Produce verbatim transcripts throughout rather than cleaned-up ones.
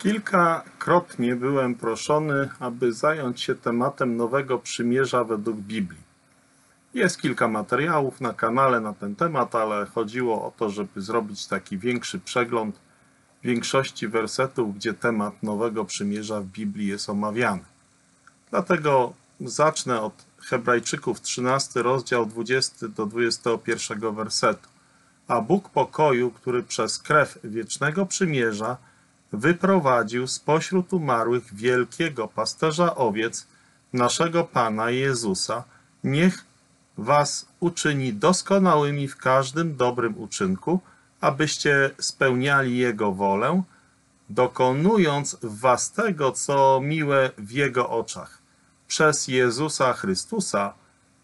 Kilkakrotnie byłem proszony, aby zająć się tematem Nowego Przymierza według Biblii. Jest kilka materiałów na kanale na ten temat, ale chodziło o to, żeby zrobić taki większy przegląd większości wersetów, gdzie temat Nowego Przymierza w Biblii jest omawiany. Dlatego zacznę od Hebrajczyków, trzynasty rozdział, dwudziesty do dwudziestego pierwszego wersetu. A Bóg pokoju, który przez krew wiecznego przymierza wyprowadził spośród umarłych wielkiego pasterza owiec, naszego Pana Jezusa, niech was uczyni doskonałymi w każdym dobrym uczynku, abyście spełniali Jego wolę, dokonując w was tego, co miłe w Jego oczach, przez Jezusa Chrystusa,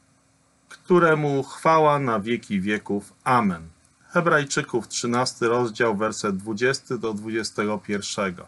któremu chwała na wieki wieków. Amen. Hebrajczyków, trzynasty rozdział, werset dwudziesty do dwudziestego pierwszego.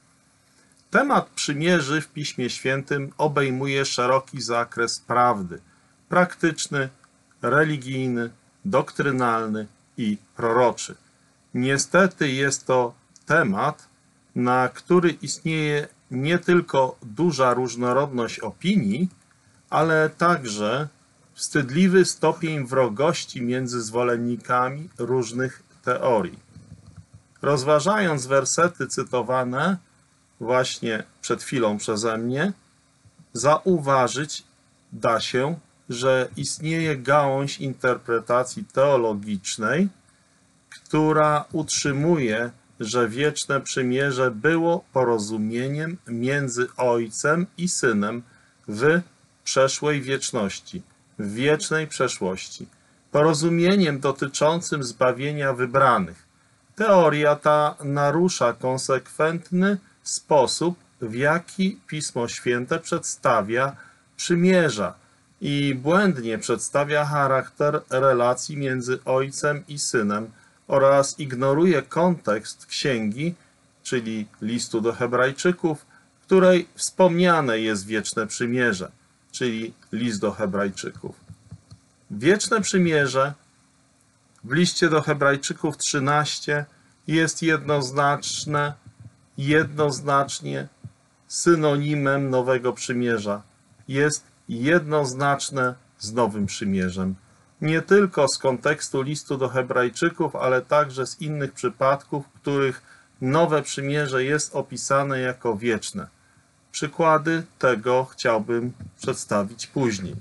Temat przymierzy w Piśmie Świętym obejmuje szeroki zakres prawdy, praktyczny, religijny, doktrynalny i proroczy. Niestety jest to temat, na który istnieje nie tylko duża różnorodność opinii, ale także wstydliwy stopień wrogości między zwolennikami różnych teorii. Rozważając wersety cytowane właśnie przed chwilą przeze mnie, zauważyć da się, że istnieje gałąź interpretacji teologicznej, która utrzymuje, że wieczne przymierze było porozumieniem między Ojcem i Synem w przeszłej wieczności, w wiecznej przeszłości, porozumieniem dotyczącym zbawienia wybranych. Teoria ta narusza konsekwentny sposób, w jaki Pismo Święte przedstawia przymierza i błędnie przedstawia charakter relacji między Ojcem i Synem oraz ignoruje kontekst księgi, czyli listu do Hebrajczyków, w której wspomniane jest wieczne przymierze, czyli list do Hebrajczyków. Wieczne przymierze w liście do Hebrajczyków trzynaście jest jednoznaczne, jednoznacznie synonimem Nowego Przymierza. Jest jednoznaczne z Nowym Przymierzem. Nie tylko z kontekstu listu do Hebrajczyków, ale także z innych przypadków, w których Nowe Przymierze jest opisane jako wieczne. Przykłady tego chciałbym przedstawić później.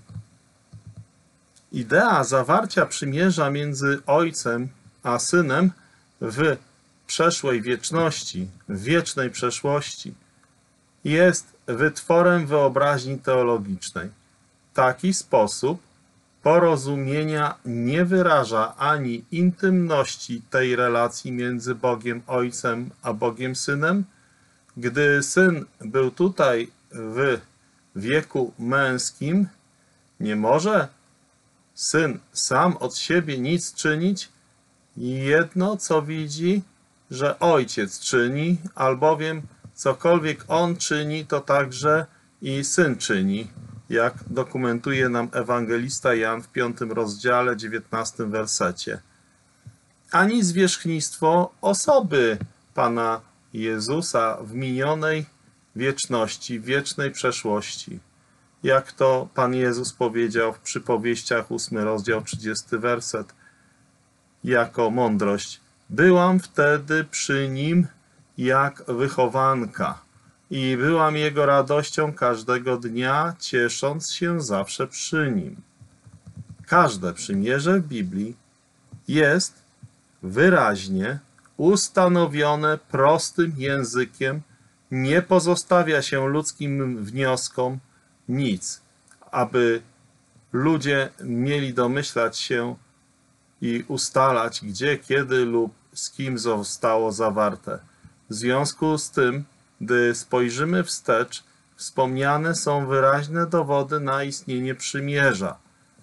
Idea zawarcia przymierza między Ojcem a Synem w przeszłej wieczności, w wiecznej przeszłości, jest wytworem wyobraźni teologicznej. Taki sposób porozumienia nie wyraża ani intymności tej relacji między Bogiem Ojcem a Bogiem Synem. Gdy Syn był tutaj w wieku męskim, nie może Syn sam od siebie nic czynić. Jedno, co widzi, że Ojciec czyni, albowiem cokolwiek On czyni, to także i Syn czyni, jak dokumentuje nam ewangelista Jan w piątym rozdziale, dziewiętnastym wersecie. Ani zwierzchnictwo osoby Pana Jezusa w minionej wieczności, wiecznej przeszłości. Jak to Pan Jezus powiedział w przypowieściach, ósmy rozdział, trzydziesty werset, jako mądrość. Byłam wtedy przy Nim jak wychowanka i byłam Jego radością każdego dnia, ciesząc się zawsze przy Nim. Każde przymierze w Biblii jest wyraźnie ustanowione prostym językiem, nie pozostawia się ludzkim wnioskom nic, aby ludzie mieli domyślać się i ustalać, gdzie, kiedy lub z kim zostało zawarte. W związku z tym, gdy spojrzymy wstecz, wspomniane są wyraźne dowody na istnienie przymierza.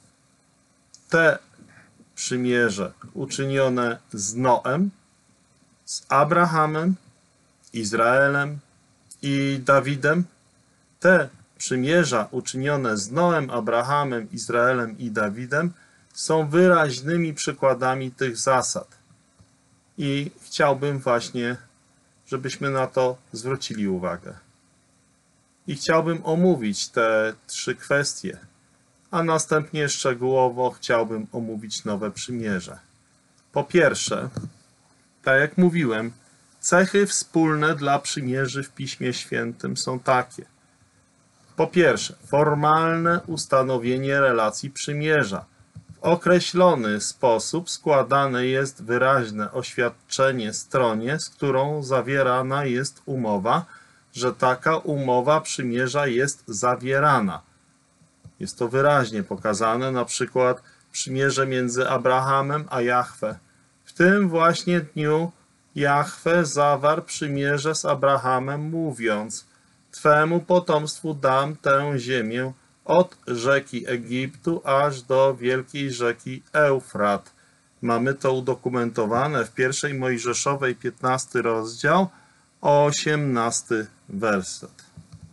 Te przymierze uczynione z Noem, z Abrahamem, Izraelem i Dawidem, te przymierza uczynione z Noem, Abrahamem, Izraelem i Dawidem są wyraźnymi przykładami tych zasad. I chciałbym właśnie żebyśmy na to zwrócili uwagę. I chciałbym omówić te trzy kwestie, a następnie szczegółowo chciałbym omówić nowe przymierze. Po pierwsze, tak jak mówiłem, cechy wspólne dla przymierzy w Piśmie Świętym są takie. Po pierwsze, formalne ustanowienie relacji przymierza. W określony sposób składane jest wyraźne oświadczenie stronie, z którą zawierana jest umowa, że taka umowa przymierza jest zawierana. Jest to wyraźnie pokazane, na przykład przymierze między Abrahamem a Jahwe. W tym właśnie dniu Jahwe zawarł przymierze z Abrahamem, mówiąc: Twemu potomstwu dam tę ziemię od rzeki Egiptu aż do wielkiej rzeki Eufrat. Mamy to udokumentowane w pierwszej Mojżeszowej, piętnasty rozdział, osiemnasty werset.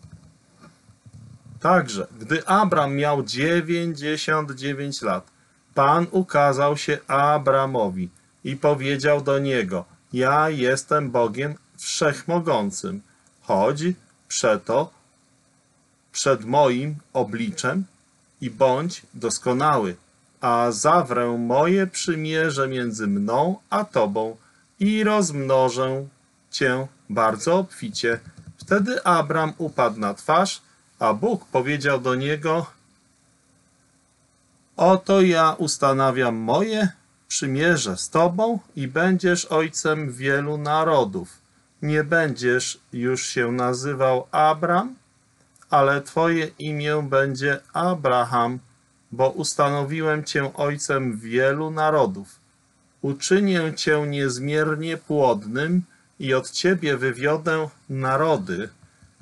Także, gdy Abram miał dziewięćdziesiąt dziewięć lat, Pan ukazał się Abramowi i powiedział do niego: Ja jestem Bogiem Wszechmogącym. Chodź przeto przed moim obliczem i bądź doskonały, a zawrę moje przymierze między mną a tobą i rozmnożę cię bardzo obficie. Wtedy Abram upadł na twarz, a Bóg powiedział do niego: Oto ja ustanawiam moje przymierze z tobą i będziesz ojcem wielu narodów. Nie będziesz już się nazywał Abram, ale twoje imię będzie Abraham, bo ustanowiłem cię ojcem wielu narodów. Uczynię cię niezmiernie płodnym i od ciebie wywiodę narody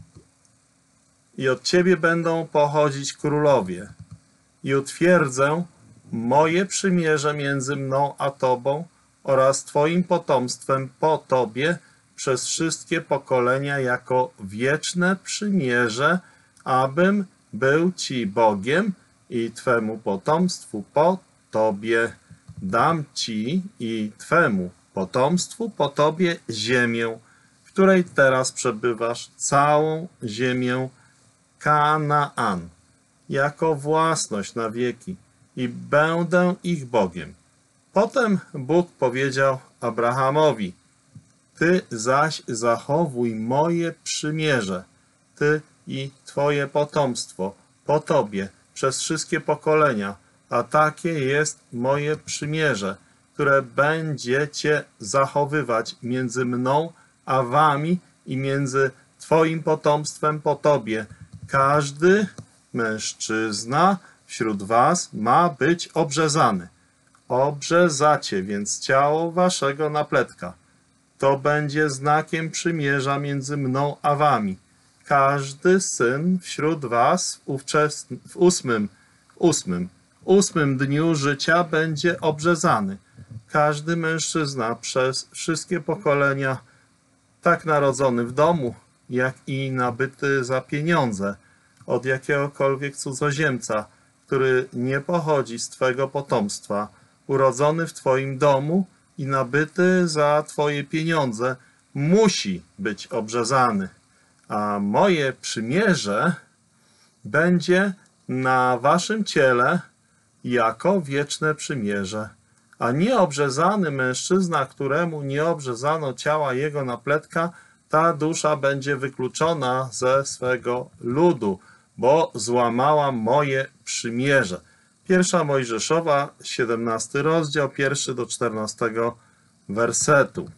i od ciebie będą pochodzić królowie i utwierdzę moje przymierze między mną a tobą oraz twoim potomstwem po tobie przez wszystkie pokolenia jako wieczne przymierze, abym był ci Bogiem i twemu potomstwu po tobie. Dam ci i twemu potomstwu po tobie ziemię, w której teraz przebywasz, całą ziemię Kanaan, jako własność na wieki i będę ich Bogiem. Potem Bóg powiedział Abrahamowi: Ty zaś zachowuj moje przymierze, ty i twoje potomstwo po tobie przez wszystkie pokolenia, a takie jest moje przymierze, które będziecie zachowywać między mną a wami i między twoim potomstwem po tobie. Każdy mężczyzna wśród was ma być obrzezany. Obrzezacie więc ciało waszego napletka. To będzie znakiem przymierza między mną a wami. Każdy syn wśród was w ósmym, ósmym, ósmym dniu życia będzie obrzezany. Każdy mężczyzna przez wszystkie pokolenia, tak narodzony w domu, jak i nabyty za pieniądze od jakiegokolwiek cudzoziemca, który nie pochodzi z twego potomstwa, urodzony w twoim domu i nabyty za twoje pieniądze, musi być obrzezany. A moje przymierze będzie na waszym ciele jako wieczne przymierze. A nieobrzezany mężczyzna, któremu nie obrzezano ciała jego napletka, ta dusza będzie wykluczona ze swego ludu, bo złamała moje przymierze. Pierwsza Mojżeszowa, siedemnasty rozdział, pierwszy do czternastego wersetu.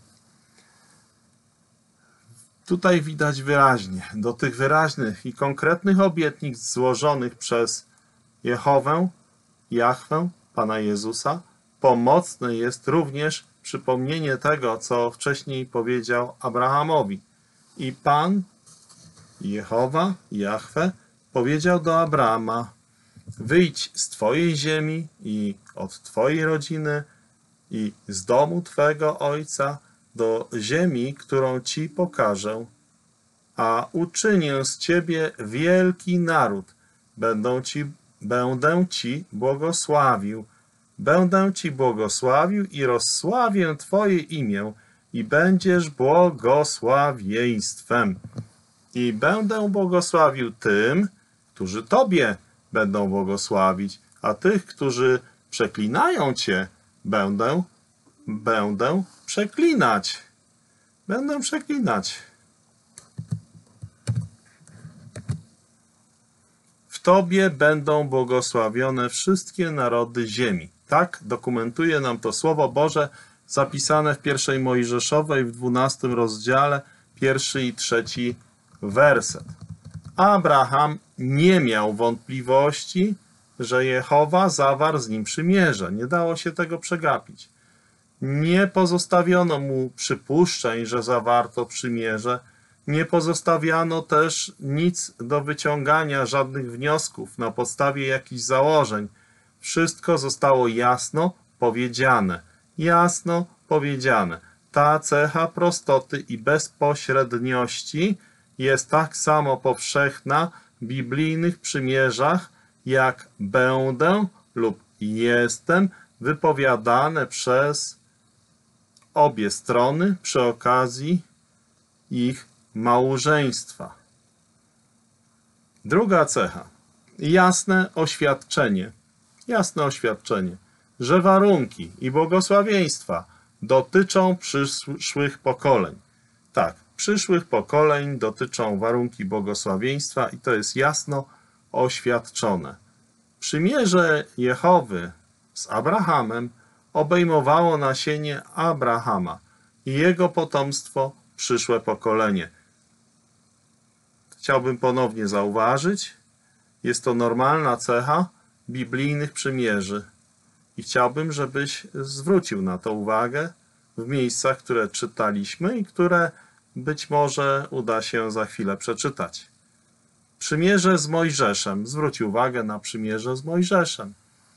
Tutaj widać wyraźnie, do tych wyraźnych i konkretnych obietnic złożonych przez Jehowę, Jahwę, Pana Jezusa, pomocne jest również przypomnienie tego, co wcześniej powiedział Abrahamowi. I Pan, Jehowa, Jahwe, powiedział do Abrama: wyjdź z twojej ziemi i od twojej rodziny i z domu twego ojca do ziemi, którą ci pokażę, a uczynię z ciebie wielki naród. Będę ci, będę ci błogosławił. Będę ci błogosławił i rozsławię twoje imię i będziesz błogosławieństwem. I będę błogosławił tym, którzy Tobie będą błogosławić, a tych, którzy przeklinają Cię, będę, będę przeklinać. Będę przeklinać. W Tobie będą błogosławione wszystkie narody ziemi. Tak dokumentuje nam to Słowo Boże zapisane w pierwszej Mojżeszowej w dwunastym rozdziale, pierwszy i trzeci werset. Abraham nie miał wątpliwości, że Jehowa zawarł z nim przymierze. Nie dało się tego przegapić. Nie pozostawiono mu przypuszczeń, że zawarto przymierze. Nie pozostawiano też nic do wyciągania, żadnych wniosków na podstawie jakichś założeń. Wszystko zostało jasno powiedziane. Jasno powiedziane. Ta cecha prostoty i bezpośredniości jest tak samo powszechna w biblijnych przymierzach, jak będę lub jestem wypowiadane przez obie strony przy okazji ich małżeństwa. Druga cecha. Jasne oświadczenie. Jasne oświadczenie, że warunki i błogosławieństwa dotyczą przyszłych pokoleń. Tak, przyszłych pokoleń dotyczą warunki błogosławieństwa i to jest jasno oświadczone. Przymierze Jehowy z Abrahamem obejmowało nasienie Abrahama i jego potomstwo, przyszłe pokolenie. Chciałbym ponownie zauważyć, jest to normalna cecha biblijnych przymierzy i chciałbym, żebyś zwrócił na to uwagę w miejscach, które czytaliśmy i które być może uda się za chwilę przeczytać. Przymierze z Mojżeszem. Zwróć uwagę na przymierze z Mojżeszem.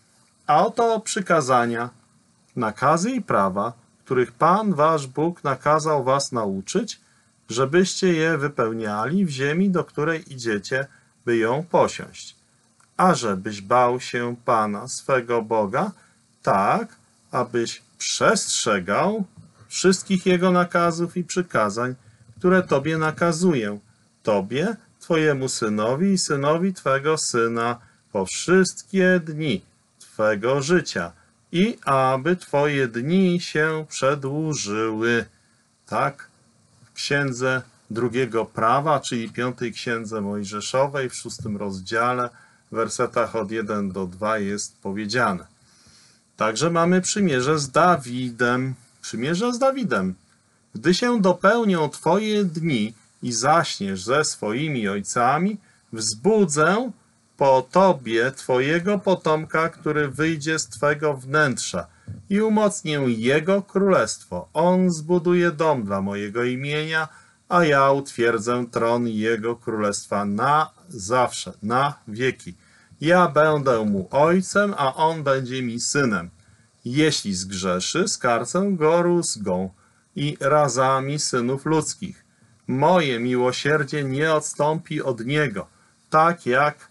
A oto przykazania, nakazy i prawa, których Pan wasz Bóg nakazał was nauczyć, żebyście je wypełniali w ziemi, do której idziecie, by ją posiąść. A żebyś bał się Pana, swego Boga, tak, abyś przestrzegał wszystkich Jego nakazów i przykazań, które Tobie nakazuję, Tobie, Twojemu synowi i synowi Twego syna po wszystkie dni Twego życia i aby Twoje dni się przedłużyły. Tak, w księdze drugiego prawa, czyli piątej księdze Mojżeszowej w szóstym rozdziale, w wersetach od jeden do dwóch jest powiedziane. Także mamy przymierze z Dawidem. Przymierze z Dawidem. Gdy się dopełnią Twoje dni i zaśniesz ze swoimi ojcami, wzbudzę po Tobie Twojego potomka, który wyjdzie z Twego wnętrza i umocnię Jego królestwo. On zbuduje dom dla mojego imienia, a ja utwierdzę tron Jego królestwa na zawsze, na wieki. Ja będę mu ojcem, a on będzie mi synem. Jeśli zgrzeszy, skarcę go rózgą i razami synów ludzkich. Moje miłosierdzie nie odstąpi od niego, tak jak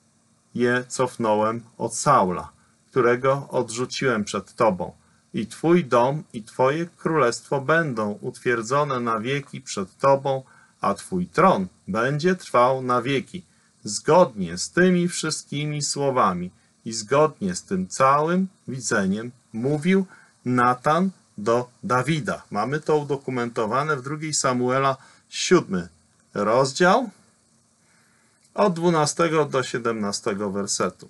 je cofnąłem od Saula, którego odrzuciłem przed Tobą. I Twój dom i Twoje królestwo będą utwierdzone na wieki przed Tobą, a Twój tron będzie trwał na wieki. Zgodnie z tymi wszystkimi słowami i zgodnie z tym całym widzeniem mówił Natan do Dawida. Mamy to udokumentowane w drugiej Samuela, siódmy rozdział, od dwunastego do siedemnastego wersetu.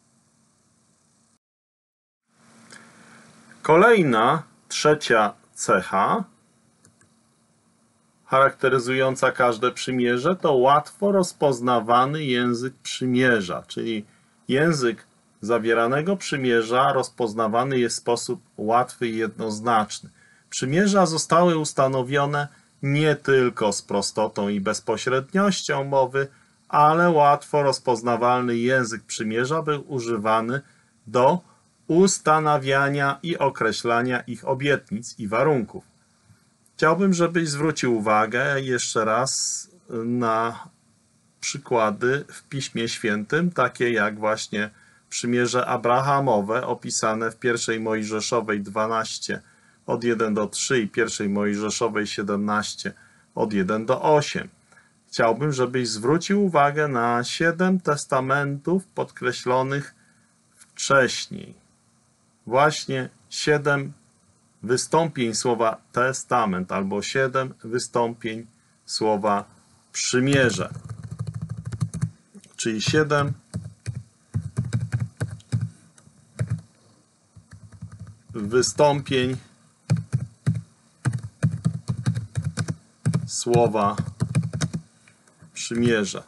Kolejna, trzecia cecha charakteryzująca każde przymierze to łatwo rozpoznawany język przymierza, czyli język zawieranego przymierza rozpoznawany jest w sposób łatwy i jednoznaczny. Przymierza zostały ustanowione nie tylko z prostotą i bezpośredniością mowy, ale łatwo rozpoznawalny język przymierza był używany do ustanawiania i określania ich obietnic i warunków. Chciałbym, żebyś zwrócił uwagę jeszcze raz na przykłady w Piśmie Świętym, takie jak właśnie przymierze Abrahamowe opisane w pierwszej Mojżeszowej dwanaście od jeden do trzy i pierwszej Mojżeszowej siedemnaście od jeden do osiem. Chciałbym, żebyś zwrócił uwagę na siedem testamentów podkreślonych wcześniej. Właśnie siedem wystąpień słowa testament albo siedem wystąpień słowa przymierze. Czyli siedem wystąpień słowa przymierze.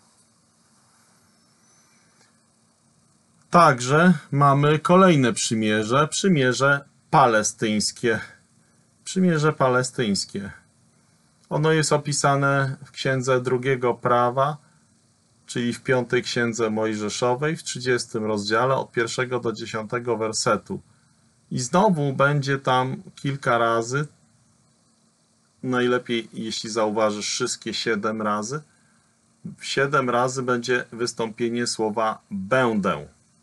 Także mamy kolejne przymierze, przymierze palestyńskie. Przymierze palestyńskie. Ono jest opisane w Księdze Drugiego Prawa, czyli w piątej Księdze Mojżeszowej, w trzydziestym rozdziale, od pierwszego do dziesiątego wersetu. I znowu będzie tam kilka razy, najlepiej jeśli zauważysz wszystkie siedem razy, siedem razy będzie wystąpienie słowa będę.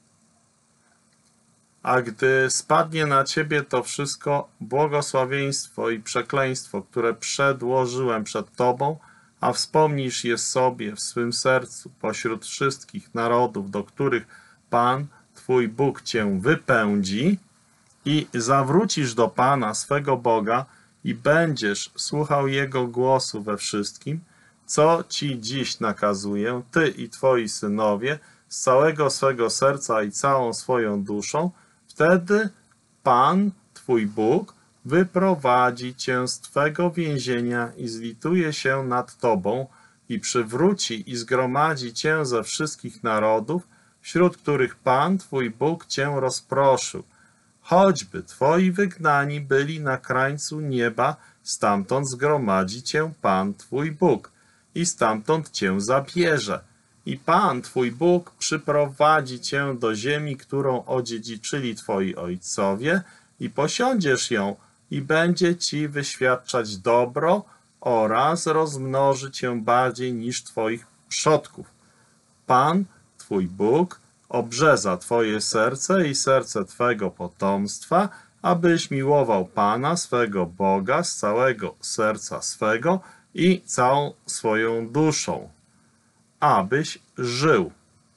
A gdy spadnie na ciebie to wszystko błogosławieństwo i przekleństwo, które przedłożyłem przed tobą, a wspomnisz je sobie w swym sercu pośród wszystkich narodów, do których Pan, twój Bóg cię wypędzi, i zawrócisz do Pana, swego Boga, i będziesz słuchał Jego głosu we wszystkim, co ci dziś nakazuję, ty i twoi synowie, z całego swego serca i całą swoją duszą, wtedy Pan, twój Bóg, wyprowadzi cię z twego więzienia i zlituje się nad tobą i przywróci i zgromadzi cię ze wszystkich narodów, wśród których Pan, twój Bóg, cię rozproszył. Choćby twoi wygnani byli na krańcu nieba, stamtąd zgromadzi cię Pan, twój Bóg, i stamtąd cię zabierze. I Pan, twój Bóg, przyprowadzi cię do ziemi, którą odziedziczyli twoi ojcowie, i posiądziesz ją, i będzie ci wyświadczać dobro oraz rozmnoży cię bardziej niż twoich przodków. Pan, twój Bóg, obrzeza twoje serce i serce twego potomstwa, abyś miłował Pana, swego Boga, z całego serca swego i całą swoją duszą, abyś żył.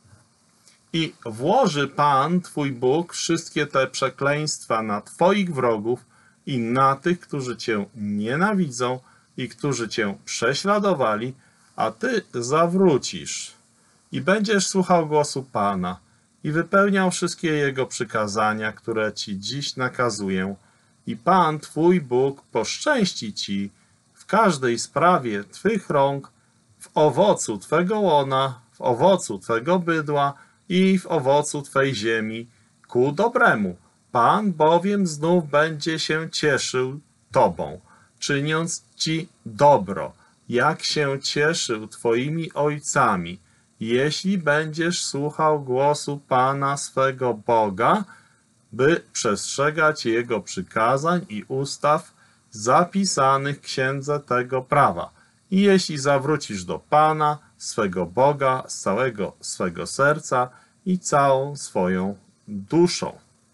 I włoży Pan, twój Bóg, wszystkie te przekleństwa na twoich wrogów i na tych, którzy cię nienawidzą i którzy cię prześladowali, a ty zawrócisz i będziesz słuchał głosu Pana i wypełniał wszystkie Jego przykazania, które ci dziś nakazuję. I Pan, twój Bóg, poszczęści ci w każdej sprawie twych rąk, w owocu twego łona, w owocu twego bydła i w owocu twej ziemi, ku dobremu. Pan bowiem znów będzie się cieszył tobą, czyniąc ci dobro, jak się cieszył twoimi ojcami, jeśli będziesz słuchał głosu Pana swego Boga, by przestrzegać Jego przykazań i ustaw zapisanych w księdze tego prawa. I jeśli zawrócisz do Pana, swego Boga, z całego swego serca i całą swoją duszą.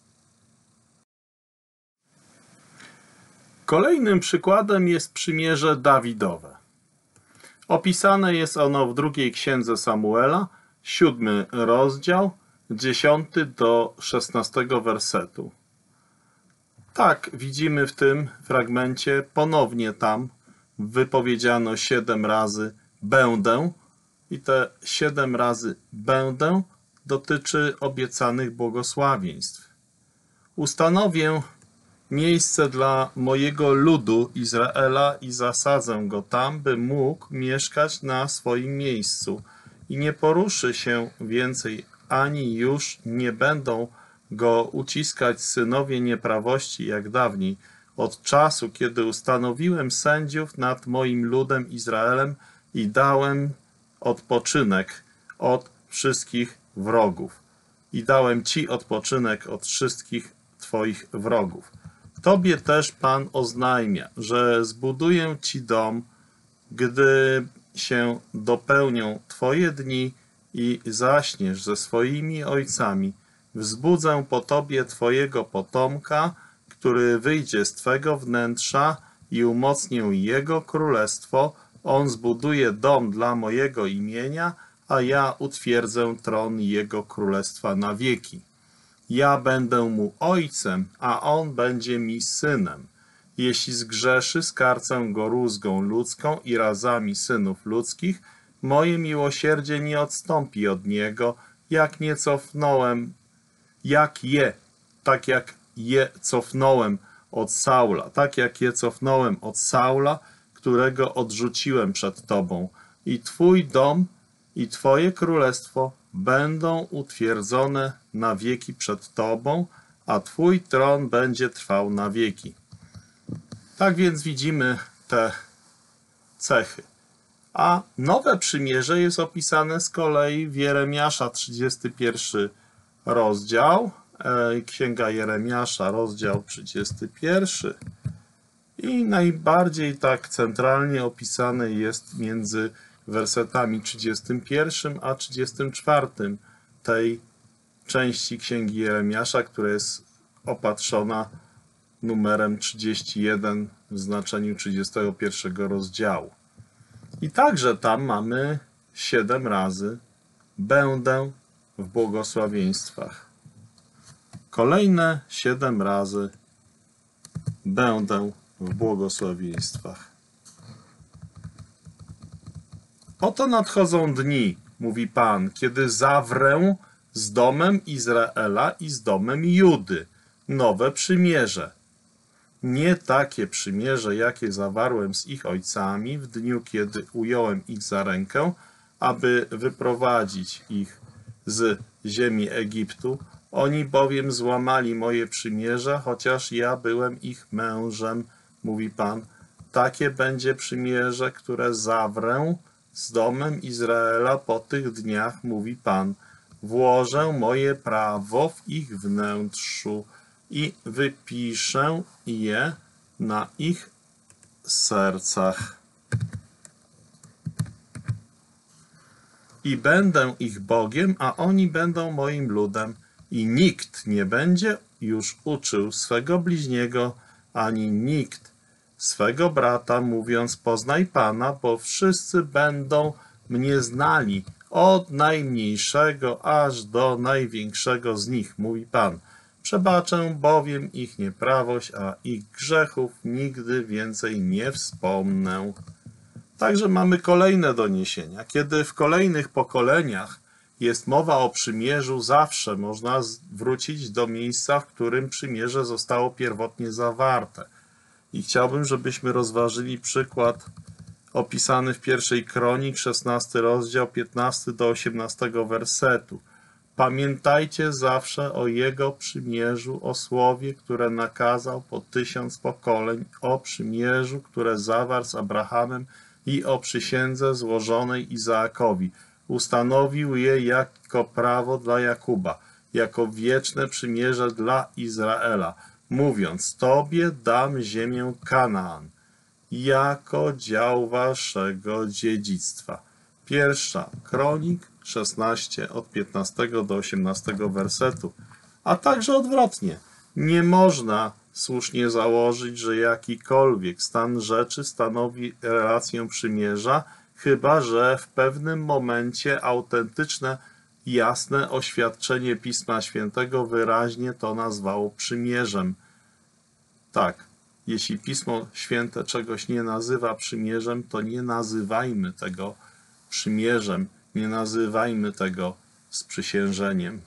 Kolejnym przykładem jest przymierze Dawidowe. Opisane jest ono w drugiej księdze Samuela, siódmy rozdział, dziesiąty do szesnastego wersetu. Tak, widzimy w tym fragmencie ponownie tam wypowiedziano siedem razy będę i te siedem razy będę dotyczy obiecanych błogosławieństw. Ustanowię miejsce dla mojego ludu Izraela i zasadzę go tam, by mógł mieszkać na swoim miejscu i nie poruszy się więcej, ani już nie będą go uciskać synowie nieprawości jak dawniej, od czasu, kiedy ustanowiłem sędziów nad moim ludem Izraelem i dałem odpoczynek od wszystkich wrogów. I dałem ci odpoczynek od wszystkich twoich wrogów. Tobie też Pan oznajmia, że zbuduję ci dom, gdy się dopełnią twoje dni i zaśniesz ze swoimi ojcami. Wzbudzę po tobie twojego potomka, który wyjdzie z Twego wnętrza i umocnię Jego królestwo. On zbuduje dom dla mojego imienia, a ja utwierdzę tron Jego królestwa na wieki. Ja będę mu ojcem, a on będzie mi synem. Jeśli zgrzeszy, skarcę go rózgą ludzką i razami synów ludzkich. Moje miłosierdzie nie odstąpi od niego, jak nie cofnąłem, jak je, tak jak je cofnąłem od Saula, tak jak je cofnąłem od Saula, którego odrzuciłem przed Tobą. I Twój dom i Twoje królestwo będą utwierdzone na wieki przed Tobą, a Twój tron będzie trwał na wieki. Tak więc widzimy te cechy. A nowe przymierze jest opisane z kolei w Jeremiasza, trzydziesty pierwszy rozdział, Księga Jeremiasza, rozdział trzydziesty pierwszy. I najbardziej tak centralnie opisane jest między wersetami trzydziestym pierwszym a trzydziestym czwartym tej części Księgi Jeremiasza, która jest opatrzona numerem trzydzieści jeden w znaczeniu trzydziestego pierwszego rozdziału. I także tam mamy siedem razy będę w błogosławieństwach. Kolejne siedem razy będę w błogosławieństwach. Oto nadchodzą dni, mówi Pan, kiedy zawrę z domem Izraela i z domem Judy nowe przymierze. Nie takie przymierze, jakie zawarłem z ich ojcami w dniu, kiedy ująłem ich za rękę, aby wyprowadzić ich z ziemi Egiptu. Oni bowiem złamali moje przymierze, chociaż ja byłem ich mężem, mówi Pan. Takie będzie przymierze, które zawrę z domem Izraela po tych dniach, mówi Pan. Włożę moje prawo w ich wnętrzu i wypiszę je na ich sercach. I będę ich Bogiem, a oni będą moim ludem. I nikt nie będzie już uczył swego bliźniego, ani nikt swego brata, mówiąc: poznaj Pana, bo wszyscy będą mnie znali, od najmniejszego aż do największego z nich, mówi Pan. Przebaczę bowiem ich nieprawość, a ich grzechów nigdy więcej nie wspomnę. Także mamy kolejne doniesienia. Kiedy w kolejnych pokoleniach jest mowa o przymierzu, zawsze można wrócić do miejsca, w którym przymierze zostało pierwotnie zawarte. I chciałbym, żebyśmy rozważyli przykład opisany w pierwszej Kronik, szesnasty rozdział, piętnasty do osiemnastego wersetu. Pamiętajcie zawsze o Jego przymierzu, o słowie, które nakazał po tysiąc pokoleń, o przymierzu, które zawarł z Abrahamem i o przysiędze złożonej Izaakowi. Ustanowił je jako prawo dla Jakuba, jako wieczne przymierze dla Izraela, mówiąc: Tobie dam ziemię Kanaan jako dział waszego dziedzictwa. Pierwsza Kronik szesnaście od piętnastego do osiemnastego wersetu. A także odwrotnie. Nie można słusznie założyć, że jakikolwiek stan rzeczy stanowi relację przymierza, chyba że w pewnym momencie autentyczne, jasne oświadczenie Pisma Świętego wyraźnie to nazwało przymierzem. Tak, jeśli Pismo Święte czegoś nie nazywa przymierzem, to nie nazywajmy tego przymierzem, nie nazywajmy tego sprzysiężeniem.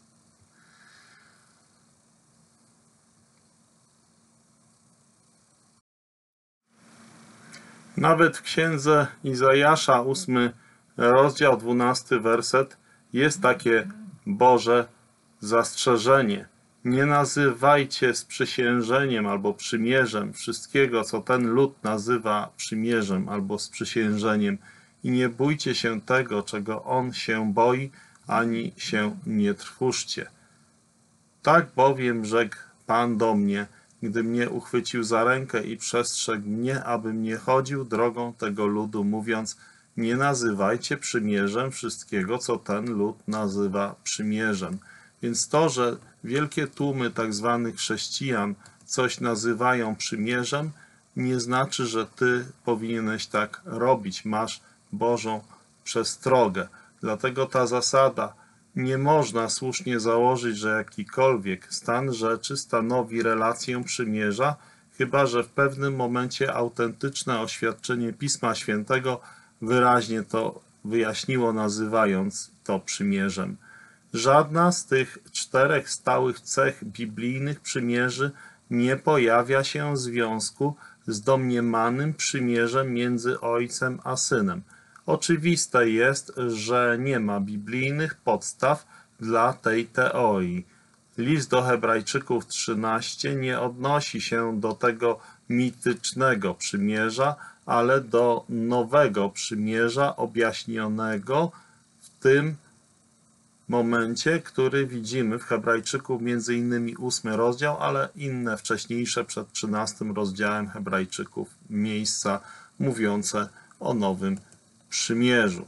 Nawet w księdze Izajasza, ósmy rozdział, dwunasty werset, jest takie Boże zastrzeżenie. Nie nazywajcie sprzysiężeniem albo przymierzem wszystkiego, co ten lud nazywa przymierzem albo sprzysiężeniem. I nie bójcie się tego, czego on się boi, ani się nie trwóżcie. Tak bowiem rzekł Pan do mnie, gdy mnie uchwycił za rękę i przestrzegł mnie, abym nie chodził drogą tego ludu, mówiąc: nie nazywajcie przymierzem wszystkiego, co ten lud nazywa przymierzem. Więc to, że wielkie tłumy tak zwanych chrześcijan coś nazywają przymierzem, nie znaczy, że ty powinieneś tak robić. Masz Bożą przestrogę. Dlatego ta zasada, nie można słusznie założyć, że jakikolwiek stan rzeczy stanowi relację przymierza, chyba że w pewnym momencie autentyczne oświadczenie Pisma Świętego wyraźnie to wyjaśniło, nazywając to przymierzem. Żadna z tych czterech stałych cech biblijnych przymierzy nie pojawia się w związku z domniemanym przymierzem między Ojcem a Synem. Oczywiste jest, że nie ma biblijnych podstaw dla tej teorii. List do Hebrajczyków trzynaście nie odnosi się do tego mitycznego przymierza, ale do nowego przymierza objaśnionego w tym momencie, który widzimy w Hebrajczyków, między innymi ósmy rozdział, ale inne wcześniejsze przed trzynastym rozdziałem Hebrajczyków miejsca mówiące o nowym przymierzu.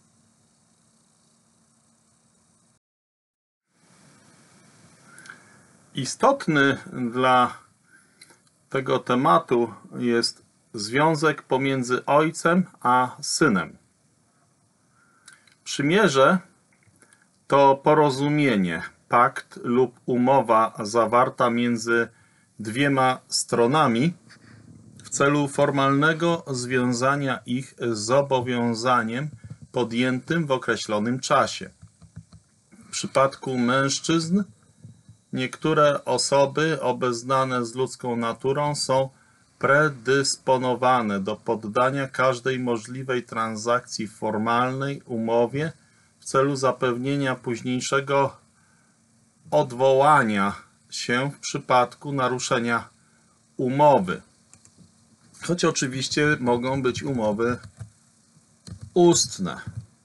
Istotny dla tego tematu jest związek pomiędzy Ojcem a Synem. Przymierze to porozumienie, pakt lub umowa zawarta między dwiema stronami w celu formalnego związania ich z zobowiązaniem podjętym w określonym czasie. W przypadku mężczyzn niektóre osoby obeznane z ludzką naturą są predysponowane do poddania każdej możliwej transakcji formalnej umowie w celu zapewnienia późniejszego odwołania się w przypadku naruszenia umowy. Choć oczywiście mogą być umowy ustne.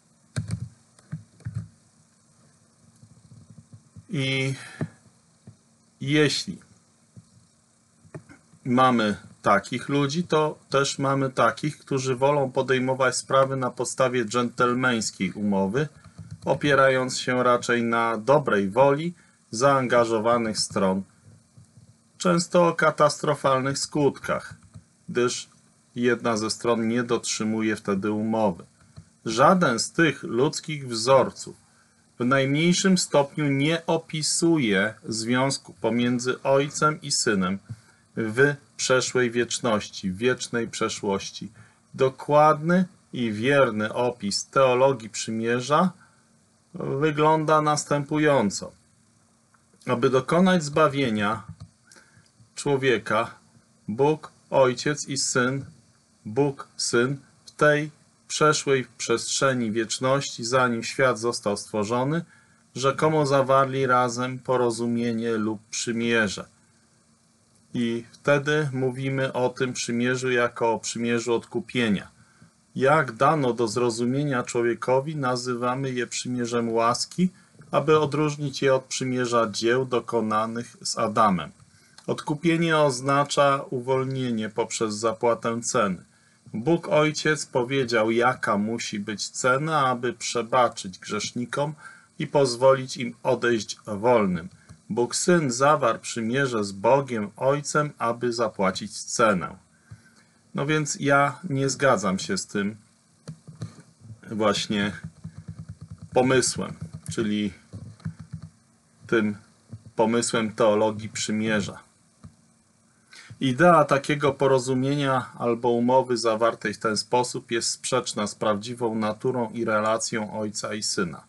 I jeśli mamy takich ludzi, to też mamy takich, którzy wolą podejmować sprawy na podstawie dżentelmeńskiej umowy, opierając się raczej na dobrej woli zaangażowanych stron, często o katastrofalnych skutkach, gdyż jedna ze stron nie dotrzymuje wtedy umowy. Żaden z tych ludzkich wzorców w najmniejszym stopniu nie opisuje związku pomiędzy Ojcem i Synem w przeszłej wieczności, w wiecznej przeszłości. Dokładny i wierny opis teologii przymierza wygląda następująco. Aby dokonać zbawienia człowieka, Bóg Ojciec i Syn, Bóg Syn w tej przeszłej przestrzeni wieczności, zanim świat został stworzony, rzekomo zawarli razem porozumienie lub przymierze. I wtedy mówimy o tym przymierzu jako o przymierzu odkupienia. Jak dano do zrozumienia człowiekowi, nazywamy je przymierzem łaski, aby odróżnić je od przymierza dzieł dokonanych z Adamem. Odkupienie oznacza uwolnienie poprzez zapłatę ceny. Bóg Ojciec powiedział, jaka musi być cena, aby przebaczyć grzesznikom i pozwolić im odejść wolnym. Bóg Syn zawarł przymierze z Bogiem Ojcem, aby zapłacić cenę. No więc ja nie zgadzam się z tym właśnie pomysłem, czyli tym pomysłem teologii przymierza. Idea takiego porozumienia albo umowy zawartej w ten sposób jest sprzeczna z prawdziwą naturą i relacją Ojca i Syna.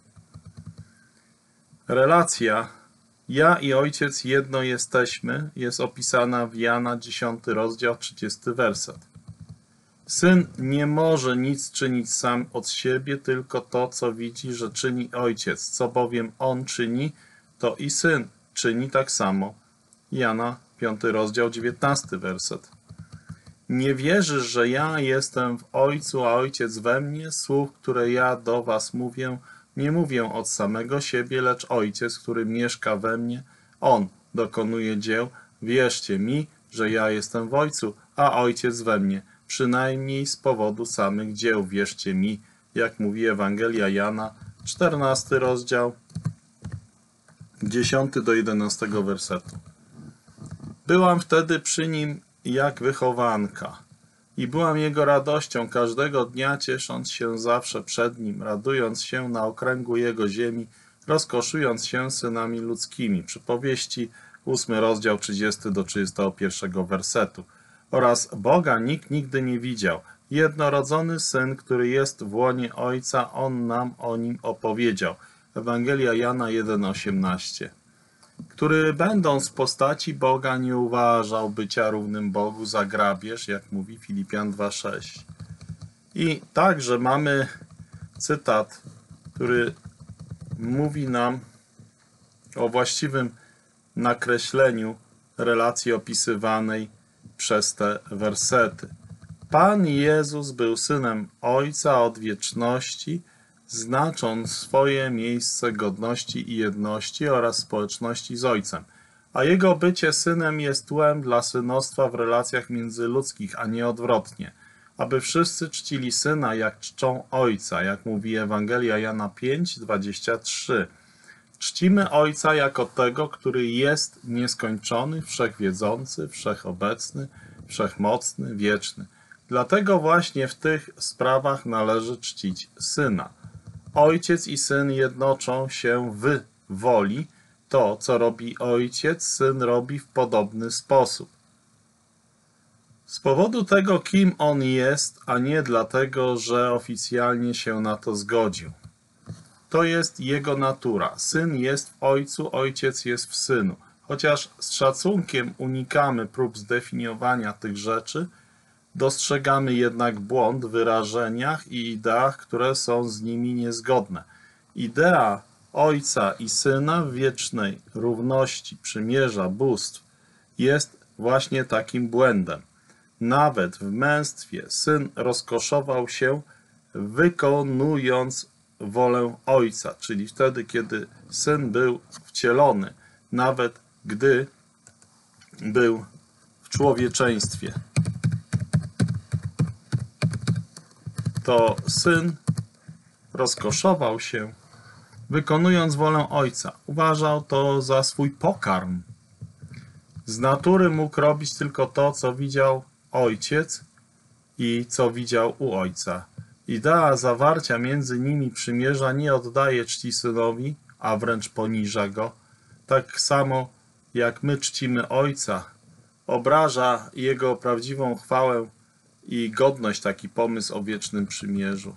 Relacja ja i Ojciec jedno jesteśmy jest opisana w Jana dziesiąty rozdział, trzydziesty werset. Syn nie może nic czynić sam od siebie, tylko to, co widzi, że czyni Ojciec. Co bowiem On czyni, to i Syn czyni tak samo. Jana piąty rozdział, dziewiętnasty werset. Nie wierzysz, że ja jestem w Ojcu, a Ojciec we mnie? Słów, które ja do was mówię, nie mówię od samego siebie, lecz Ojciec, który mieszka we mnie, On dokonuje dzieł. Wierzcie mi, że ja jestem w Ojcu, a Ojciec we mnie. Przynajmniej z powodu samych dzieł. Wierzcie mi, jak mówi Ewangelia Jana, czternasty rozdział, dziesiąty do jedenastego wersetu. Byłam wtedy przy nim jak wychowanka i byłam jego radością każdego dnia, ciesząc się zawsze przed nim, radując się na okręgu jego ziemi, rozkoszując się synami ludzkimi. Przypowieści, ósmy rozdział, trzydziesty do trzydziestego pierwszego wersetu. Oraz Boga nikt nigdy nie widział. Jednorodzony Syn, który jest w łonie Ojca, On nam o Nim opowiedział. Ewangelia Jana jeden, osiemnaście. Który będąc w postaci Boga nie uważał bycia równym Bogu za grabież, jak mówi Filipian dwa, sześć. I także mamy cytat, który mówi nam o właściwym nakreśleniu relacji opisywanej przez te wersety. Pan Jezus był Synem Ojca od wieczności, znacząc swoje miejsce godności i jedności oraz społeczności z Ojcem. A Jego bycie Synem jest tłem dla synostwa w relacjach międzyludzkich, a nie odwrotnie. Aby wszyscy czcili Syna, jak czczą Ojca, jak mówi Ewangelia Jana pięć, dwadzieścia trzy. Czcimy Ojca jako tego, który jest nieskończony, wszechwiedzący, wszechobecny, wszechmocny, wieczny. Dlatego właśnie w tych sprawach należy czcić Syna. Ojciec i Syn jednoczą się w woli. To, co robi Ojciec, Syn robi w podobny sposób. Z powodu tego, kim On jest, a nie dlatego, że oficjalnie się na to zgodził. To jest Jego natura. Syn jest w Ojcu, Ojciec jest w Synu. Chociaż z szacunkiem unikamy prób zdefiniowania tych rzeczy, dostrzegamy jednak błąd w wyrażeniach i ideach, które są z nimi niezgodne. Idea Ojca i Syna w wiecznej równości, przymierza, bóstw jest właśnie takim błędem. Nawet w męstwie Syn rozkoszował się, wykonując wolę Ojca, czyli wtedy, kiedy Syn był wcielony, nawet gdy był w człowieczeństwie. To Syn rozkoszował się, wykonując wolę Ojca. Uważał to za swój pokarm. Z natury mógł robić tylko to, co widział Ojciec i co widział u Ojca. Idea zawarcia między nimi przymierza nie oddaje czci Synowi, a wręcz poniża Go. Tak samo jak my czcimy Ojca, obraża Jego prawdziwą chwałę i godność taki pomysł o wiecznym przymierzu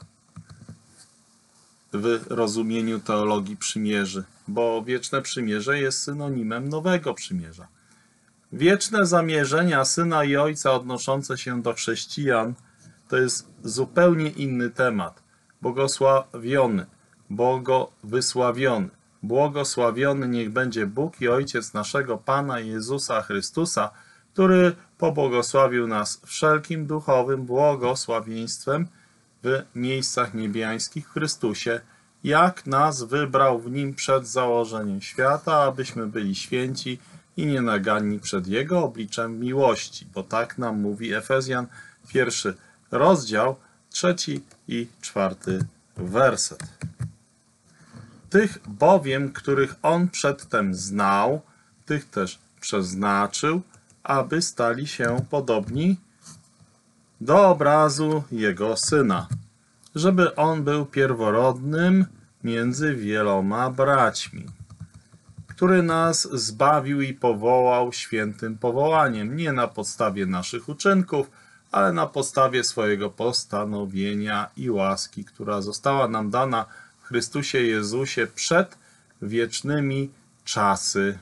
w rozumieniu teologii przymierzy, bo wieczne przymierze jest synonimem nowego przymierza. Wieczne zamierzenia Syna i Ojca odnoszące się do chrześcijan to jest zupełnie inny temat. Błogosławiony, błogowysławiony, błogosławiony niech będzie Bóg i Ojciec naszego Pana Jezusa Chrystusa, który pobłogosławił nas wszelkim duchowym błogosławieństwem w miejscach niebiańskich w Chrystusie, jak nas wybrał w Nim przed założeniem świata, abyśmy byli święci i nienaganni przed Jego obliczem miłości, bo tak nam mówi Efezjan, pierwszy rozdział, trzeci i czwarty werset. Tych bowiem, których On przedtem znał, tych też przeznaczył, aby stali się podobni do obrazu Jego Syna, żeby On był pierworodnym między wieloma braćmi, który nas zbawił i powołał świętym powołaniem, nie na podstawie naszych uczynków, ale na podstawie swojego postanowienia i łaski, która została nam dana w Chrystusie Jezusie przed wiecznymi czasy.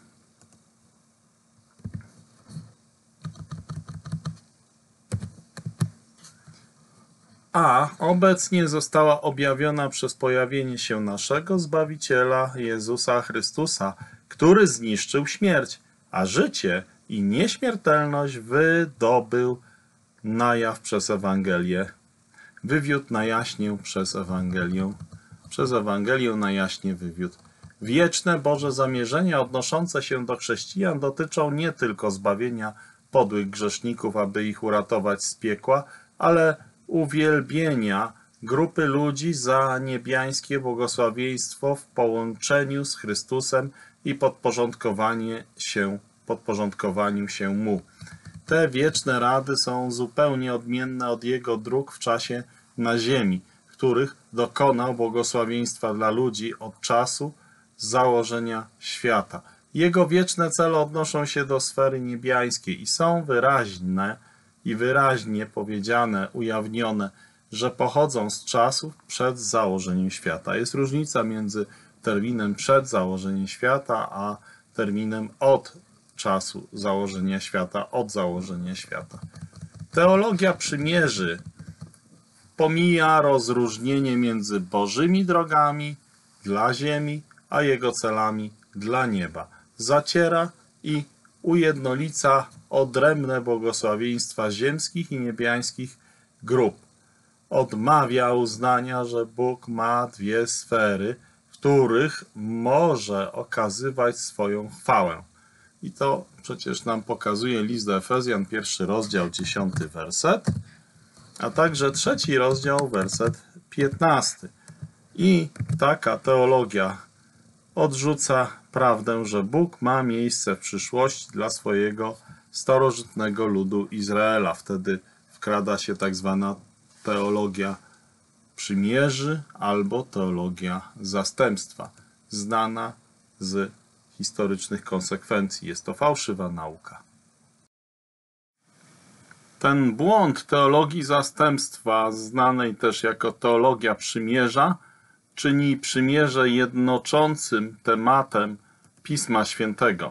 A obecnie została objawiona przez pojawienie się naszego Zbawiciela Jezusa Chrystusa, który zniszczył śmierć, a życie i nieśmiertelność wydobył na jaw przez Ewangelię. Wywiódł na jaśnie przez Ewangelię. Przez Ewangelię na jaśnie wywiódł. Wieczne Boże zamierzenia odnoszące się do chrześcijan dotyczą nie tylko zbawienia podłych grzeszników, aby ich uratować z piekła, ale uwielbienia grupy ludzi za niebiańskie błogosławieństwo w połączeniu z Chrystusem i podporządkowanie się podporządkowaniu się Mu. Te wieczne rady są zupełnie odmienne od Jego dróg w czasie na ziemi, których dokonał błogosławieństwa dla ludzi od czasu założenia świata. Jego wieczne cele odnoszą się do sfery niebiańskiej i są wyraźne i wyraźnie powiedziane, ujawnione, że pochodzą z czasów przed założeniem świata. Jest różnica między terminem przed założeniem świata, a terminem od czasu założenia świata, od założenia świata. Teologia przymierzy pomija rozróżnienie między Bożymi drogami dla ziemi, a Jego celami dla nieba. Zaciera i ujednolica odrębne błogosławieństwa ziemskich i niebiańskich grup. Odmawia uznania, że Bóg ma dwie sfery, w których może okazywać swoją chwałę. I to przecież nam pokazuje list do Efezjan, pierwszy rozdział, dziesiąty werset, a także trzeci rozdział, werset piętnasty. I taka teologia odrzuca prawdę, że Bóg ma miejsce w przyszłości dla swojego starożytnego ludu Izraela. Wtedy wkrada się tak zwana teologia przymierzy albo teologia zastępstwa, znana z historycznych konsekwencji. Jest to fałszywa nauka. Ten błąd teologii zastępstwa, znanej też jako teologia przymierza, czyni przymierze jednoczącym tematem Pisma Świętego.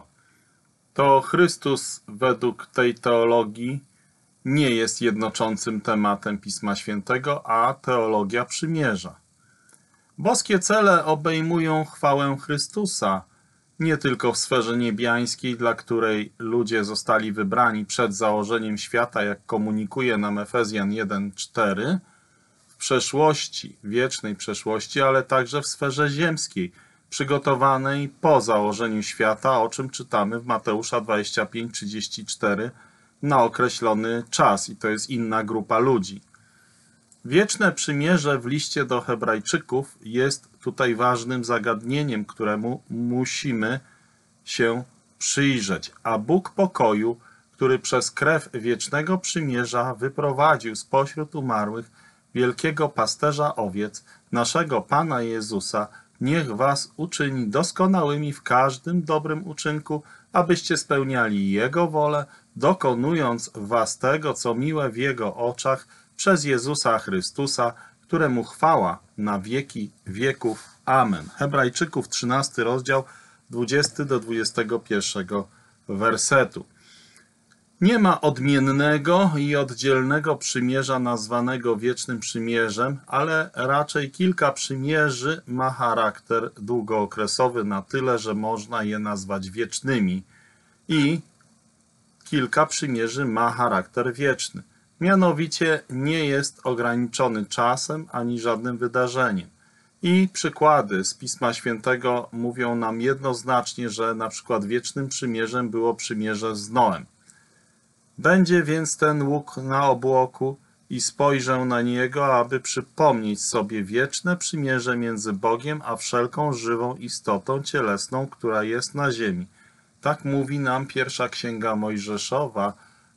To Chrystus według tej teologii nie jest jednoczącym tematem Pisma Świętego, a teologia przymierza. Boskie cele obejmują chwałę Chrystusa, nie tylko w sferze niebiańskiej, dla której ludzie zostali wybrani przed założeniem świata, jak komunikuje nam Efezjan jeden, cztery, w przeszłości, wiecznej przeszłości, ale także w sferze ziemskiej, przygotowanej po założeniu świata, o czym czytamy w Mateusza dwudziestym piątym, trzydziestym czwartym, na określony czas, i to jest inna grupa ludzi. Wieczne przymierze w liście do Hebrajczyków jest tutaj ważnym zagadnieniem, któremu musimy się przyjrzeć. A Bóg pokoju, który przez krew wiecznego przymierza wyprowadził spośród umarłych wielkiego pasterza owiec, naszego Pana Jezusa, niech was uczyni doskonałymi w każdym dobrym uczynku, abyście spełniali Jego wolę, dokonując w was tego, co miłe w Jego oczach, przez Jezusa Chrystusa, któremu chwała na wieki wieków. Amen. Hebrajczyków trzynasty rozdział, dwudziesty do dwudziestego pierwszego wersetu. Nie ma odmiennego i oddzielnego przymierza nazwanego wiecznym przymierzem, ale raczej kilka przymierzy ma charakter długookresowy na tyle, że można je nazwać wiecznymi, i kilka przymierzy ma charakter wieczny. Mianowicie nie jest ograniczony czasem ani żadnym wydarzeniem. I przykłady z Pisma Świętego mówią nam jednoznacznie, że na przykład wiecznym przymierzem było przymierze z Noem. Będzie więc ten łuk na obłoku i spojrzę na niego, aby przypomnieć sobie wieczne przymierze między Bogiem a wszelką żywą istotą cielesną, która jest na ziemi. Tak mówi nam pierwsza księga Mojżeszowa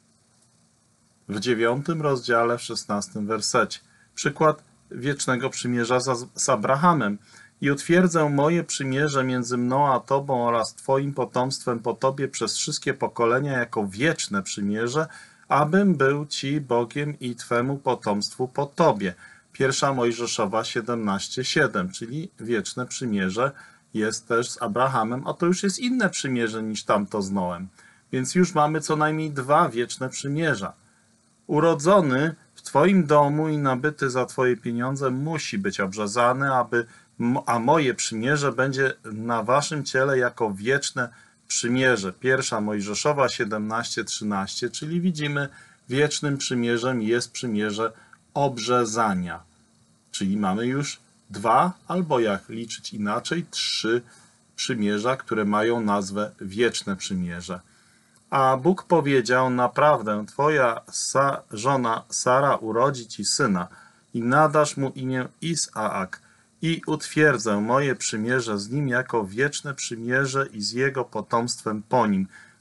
w dziewiątym rozdziale, w szesnastym wersecie. Przykład wiecznego przymierza z Abrahamem. I utwierdzę moje przymierze między mną a tobą oraz twoim potomstwem po tobie przez wszystkie pokolenia jako wieczne przymierze, abym był ci Bogiem i twemu potomstwu po tobie. Pierwsza Mojżeszowa siedemnaście, siedem, czyli wieczne przymierze jest też z Abrahamem, a to już jest inne przymierze niż tamto z Noem. Więc już mamy co najmniej dwa wieczne przymierza. Urodzony w twoim domu i nabyty za twoje pieniądze musi być obrzezany, aby, a moje przymierze będzie na waszym ciele jako wieczne przymierze. Pierwsza Mojżeszowa siedemnaście, trzynaście, czyli widzimy, wiecznym przymierzem jest przymierze obrzezania. Czyli mamy już dwa, albo jak liczyć inaczej, trzy przymierza, które mają nazwę wieczne przymierze. A Bóg powiedział, naprawdę twoja sa, żona Sara urodzi ci syna i nadasz mu imię Izaak i utwierdzę moje przymierze z nim jako wieczne przymierze i z jego potomstwem po nim.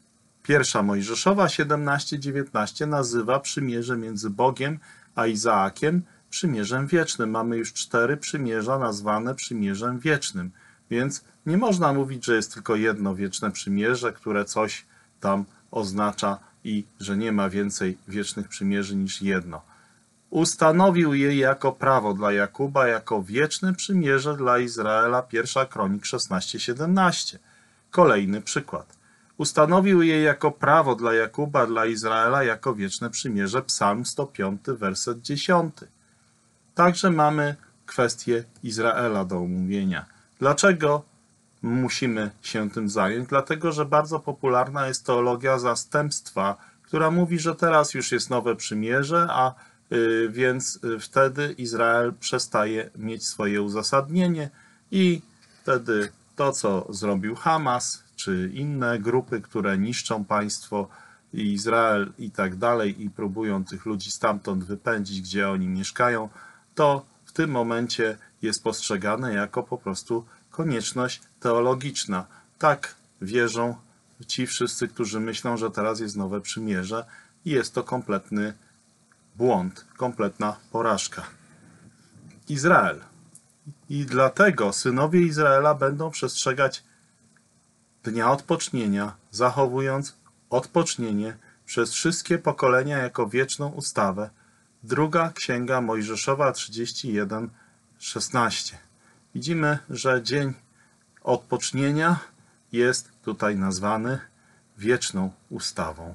Pierwsza Mojżeszowa siedemnaście dziewiętnaście nazywa przymierze między Bogiem a Izaakiem przymierzem wiecznym. Mamy już cztery przymierza nazwane przymierzem wiecznym, więc nie można mówić, że jest tylko jedno wieczne przymierze, które coś tam oznacza i że nie ma więcej wiecznych przymierzy niż jedno. Ustanowił je jako prawo dla Jakuba, jako wieczne przymierze dla Izraela. Pierwsza Kronik szesnaście siedemnaście. Kolejny przykład. Ustanowił je jako prawo dla Jakuba, dla Izraela, jako wieczne przymierze. Psalm sto piąty, werset dziesiąty. Także mamy kwestię Izraela do omówienia. Dlaczego musimy się tym zająć? Dlatego, że bardzo popularna jest teologia zastępstwa, która mówi, że teraz już jest nowe przymierze, a yy, więc yy, wtedy Izrael przestaje mieć swoje uzasadnienie i wtedy to, co zrobił Hamas, czy inne grupy, które niszczą państwo Izrael i tak dalej i próbują tych ludzi stamtąd wypędzić, gdzie oni mieszkają, to w tym momencie jest postrzegane jako po prostu konieczność teologiczna. Tak wierzą ci wszyscy, którzy myślą, że teraz jest nowe przymierze i jest to kompletny błąd, kompletna porażka. Izrael. I dlatego synowie Izraela będą przestrzegać dnia odpocznienia, zachowując odpocznienie przez wszystkie pokolenia jako wieczną ustawę. Druga Księga Mojżeszowa trzydzieści jeden, szesnaście. Widzimy, że dzień odpocznienia jest tutaj nazwany wieczną ustawą.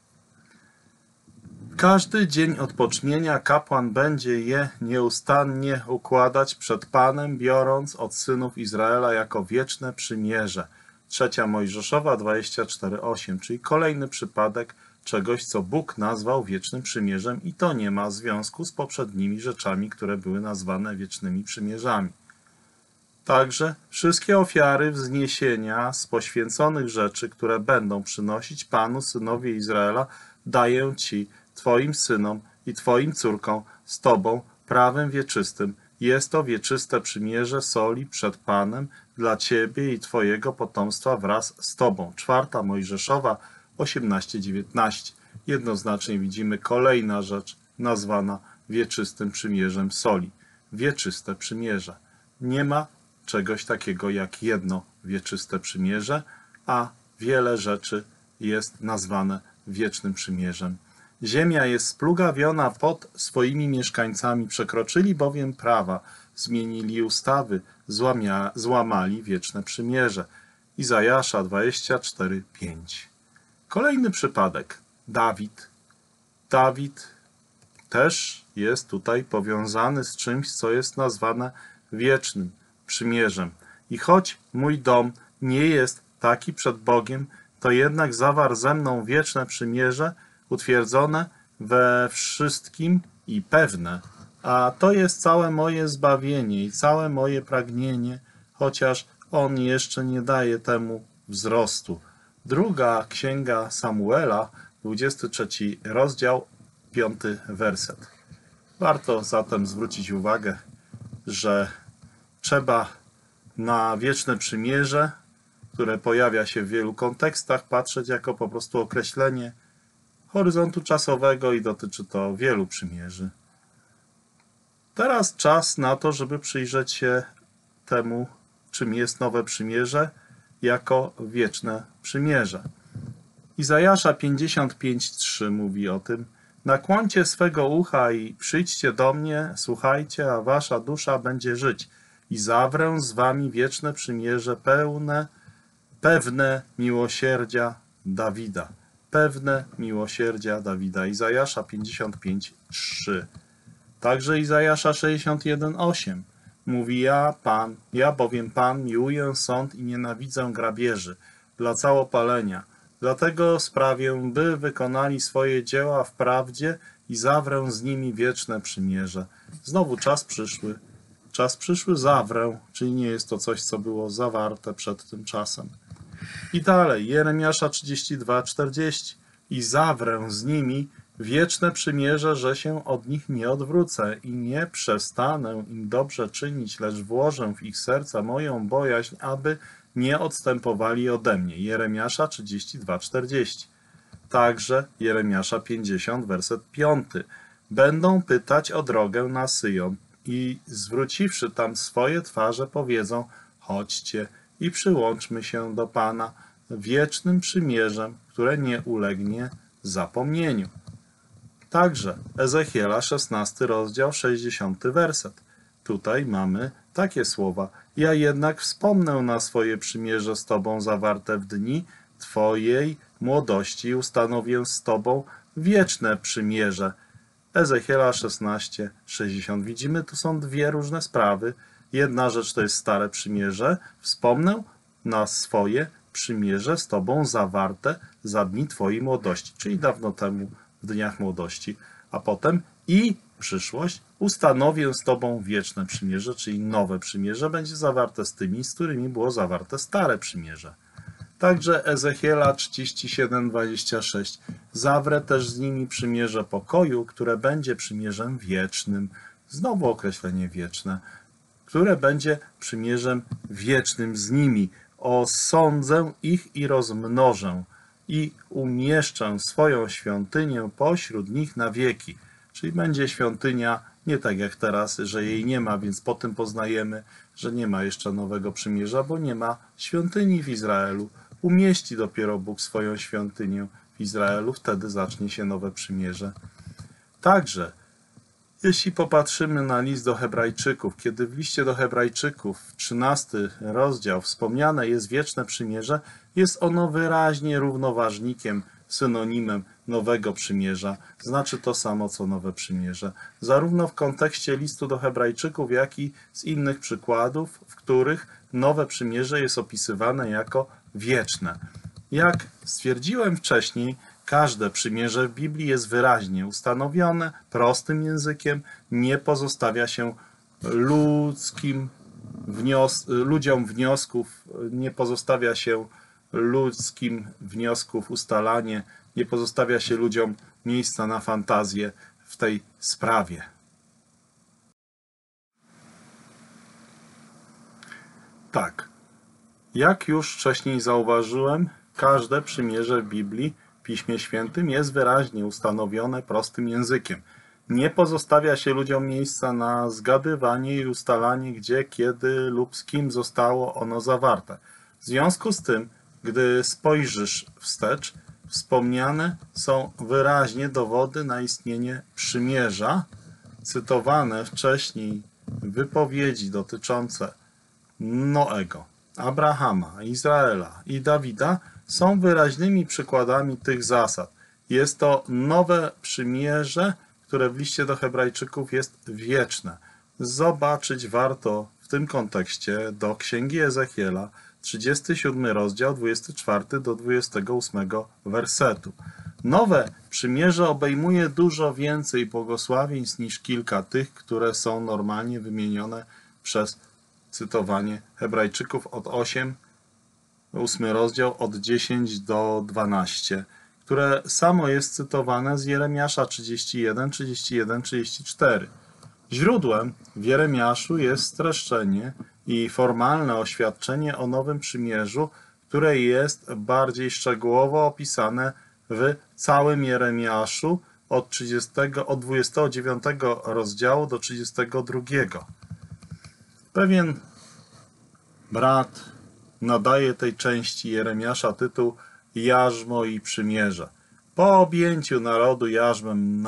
Każdy dzień odpocznienia kapłan będzie je nieustannie układać przed Panem, biorąc od synów Izraela jako wieczne przymierze. Trzecia Mojżeszowa dwadzieścia cztery, osiem, czyli kolejny przypadek czegoś, co Bóg nazwał wiecznym przymierzem i to nie ma związku z poprzednimi rzeczami, które były nazwane wiecznymi przymierzami. Także wszystkie ofiary wzniesienia z poświęconych rzeczy, które będą przynosić Panu synowie Izraela, daję Ci, Twoim synom i Twoim córkom z Tobą prawem wieczystym. Jest to wieczyste przymierze soli przed Panem dla Ciebie i Twojego potomstwa wraz z Tobą. Czwarta Mojżeszowa osiemnaście dziewiętnaście. Jednoznacznie widzimy kolejna rzecz nazwana wieczystym przymierzem soli. Wieczyste przymierze. Nie ma czegoś takiego jak jedno wieczyste przymierze, a wiele rzeczy jest nazwane wiecznym przymierzem. Ziemia jest splugawiona pod swoimi mieszkańcami, przekroczyli bowiem prawa, zmienili ustawy, złamia, złamali wieczne przymierze. Izajasza dwadzieścia cztery, pięć. Kolejny przypadek. Dawid. Dawid też jest tutaj powiązany z czymś, co jest nazwane wiecznym przymierzem. I choć mój dom nie jest taki przed Bogiem, to jednak zawarł ze mną wieczne przymierze, utwierdzone we wszystkim i pewne. A to jest całe moje zbawienie i całe moje pragnienie, chociaż on jeszcze nie daje temu wzrostu. Druga Księga Samuela, dwudziesty trzeci rozdział, piąty werset. Warto zatem zwrócić uwagę, że trzeba na wieczne przymierze, które pojawia się w wielu kontekstach, patrzeć jako po prostu określenie horyzontu czasowego i dotyczy to wielu przymierzy. Teraz czas na to, żeby przyjrzeć się temu, czym jest nowe przymierze, jako wieczne przymierze. Izajasza pięćdziesiąt pięć, trzy mówi o tym: nakłońcie swego ucha i przyjdźcie do mnie, słuchajcie, a wasza dusza będzie żyć. I zawrę z wami wieczne przymierze pełne, pewne miłosierdzia Dawida. Pewne miłosierdzia Dawida. Izajasza pięćdziesiąt pięć, trzy. Także Izajasza sześćdziesiąt jeden, osiem. Mówi: ja, Pan, ja bowiem Pan miłuję sąd i nienawidzę grabieży dla całopalenia. Dlatego sprawię, by wykonali swoje dzieła w prawdzie i zawrę z nimi wieczne przymierze. Znowu czas przyszły. Czas przyszły zawrę, czyli nie jest to coś, co było zawarte przed tym czasem. I dalej, Jeremiasza trzydzieści dwa, czterdzieści. I zawrę z nimi wieczne przymierze, że się od nich nie odwrócę i nie przestanę im dobrze czynić, lecz włożę w ich serca moją bojaźń, aby nie odstępowali ode mnie. Jeremiasza trzydzieści dwa, czterdzieści. także Jeremiasza pięćdziesiąt, werset piąty. Będą pytać o drogę na Syjon i zwróciwszy tam swoje twarze powiedzą: chodźcie i przyłączmy się do Pana wiecznym przymierzem, które nie ulegnie zapomnieniu. Także Ezechiela szesnasty rozdział, sześćdziesiąty werset. Tutaj mamy takie słowa: ja jednak wspomnę na swoje przymierze z Tobą zawarte w dni Twojej młodości i ustanowię z Tobą wieczne przymierze. Ezechiela szesnaście, sześćdziesiąt. Widzimy, tu są dwie różne sprawy. Jedna rzecz to jest stare przymierze. Wspomnę na swoje przymierze z Tobą zawarte za dni Twojej młodości, czyli dawno temu, w dniach młodości. A potem i przyszłość, ustanowię z Tobą wieczne przymierze, czyli nowe przymierze, będzie zawarte z tymi, z którymi było zawarte stare przymierze. Także Ezechiela trzydzieści siedem, dwadzieścia sześć. Zawrę też z nimi przymierze pokoju, które będzie przymierzem wiecznym. Znowu określenie wieczne. Które będzie przymierzem wiecznym z nimi. Osądzę ich i rozmnożę i umieszczę swoją świątynię pośród nich na wieki. Czyli będzie świątynia nie tak jak teraz, że jej nie ma, więc po tym poznajemy, że nie ma jeszcze nowego przymierza, bo nie ma świątyni w Izraelu. Umieści dopiero Bóg swoją świątynię w Izraelu, wtedy zacznie się nowe przymierze. Także, jeśli popatrzymy na list do Hebrajczyków, kiedy w liście do Hebrajczyków, trzynasty rozdział, wspomniane jest wieczne przymierze, jest ono wyraźnie równoważnikiem, synonimem nowego przymierza. Znaczy to samo, co nowe przymierze. Zarówno w kontekście listu do Hebrajczyków, jak i z innych przykładów, w których nowe przymierze jest opisywane jako wieczne. Jak stwierdziłem wcześniej, każde przymierze w Biblii jest wyraźnie ustanowione, prostym językiem, nie pozostawia się ludzkim wnios ludziom wniosków, nie pozostawia się ludzkim wniosków ustalanie, nie pozostawia się ludziom miejsca na fantazję w tej sprawie. Tak, jak już wcześniej zauważyłem, każde przymierze w Biblii, w Piśmie Świętym jest wyraźnie ustanowione prostym językiem. Nie pozostawia się ludziom miejsca na zgadywanie i ustalanie, gdzie, kiedy lub z kim zostało ono zawarte. W związku z tym, gdy spojrzysz wstecz, wspomniane są wyraźnie dowody na istnienie przymierza, cytowane wcześniej wypowiedzi dotyczące Noego, Abrahama, Izraela i Dawida są wyraźnymi przykładami tych zasad. Jest to nowe przymierze, które w liście do Hebrajczyków jest wieczne. Zobaczyć warto w tym kontekście do Księgi Ezechiela, trzydziesty siódmy rozdział, dwudziesty czwarty do dwudziestego ósmego wersetu. Nowe przymierze obejmuje dużo więcej błogosławieństw niż kilka tych, które są normalnie wymienione przez cytowanie Hebrajczyków od osiem, ósmy rozdział, od dziesięć do dwunastu, które samo jest cytowane z Jeremiasza trzydzieści jeden, trzydzieści jeden, trzydzieści cztery. Źródłem w Jeremiaszu jest streszczenie i formalne oświadczenie o nowym przymierzu, które jest bardziej szczegółowo opisane w całym Jeremiaszu od, trzydziestego, od dwudziestego dziewiątego rozdziału do trzydziestego drugiego. Pewien brat nadaje tej części Jeremiasza tytuł Jarzmo i przymierze. Po objęciu narodu jarzmem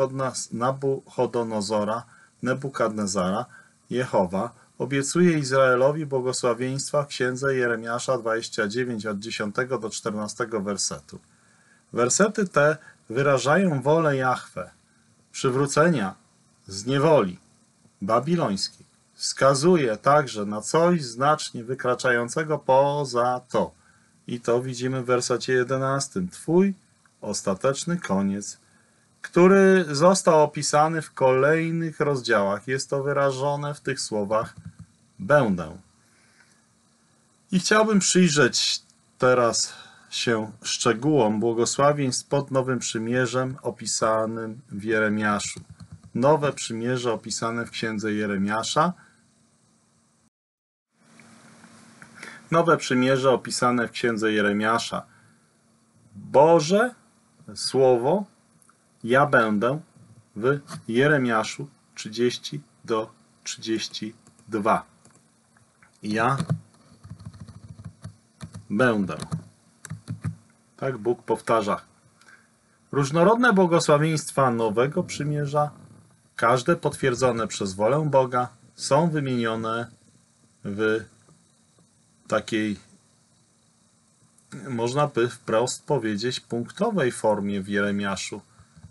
Nabuchodonozora, Nebukadnezara, Jehowa obiecuje Izraelowi błogosławieństwa w księdze Jeremiasza dwudziestym dziewiątym od dziesiątego do czternastego wersetu. Wersety te wyrażają wolę Jahwe, przywrócenia z niewoli babilońskiej. Wskazuje także na coś znacznie wykraczającego poza to. I to widzimy w wersecie jedenastym. Twój ostateczny koniec, który został opisany w kolejnych rozdziałach. Jest to wyrażone w tych słowach będę. I chciałbym przyjrzeć teraz się szczegółom błogosławieństw pod Nowym Przymierzem opisanym w Jeremiaszu. Nowe Przymierze opisane w księdze Jeremiasza. Nowe Przymierze opisane w księdze Jeremiasza. Boże słowo ja będę w Jeremiaszu trzydzieści do trzydziestu dwóch. Ja będę. Tak Bóg powtarza. Różnorodne błogosławieństwa Nowego Przymierza, każde potwierdzone przez wolę Boga, są wymienione w takiej, można by wprost powiedzieć, punktowej formie w Jeremiaszu.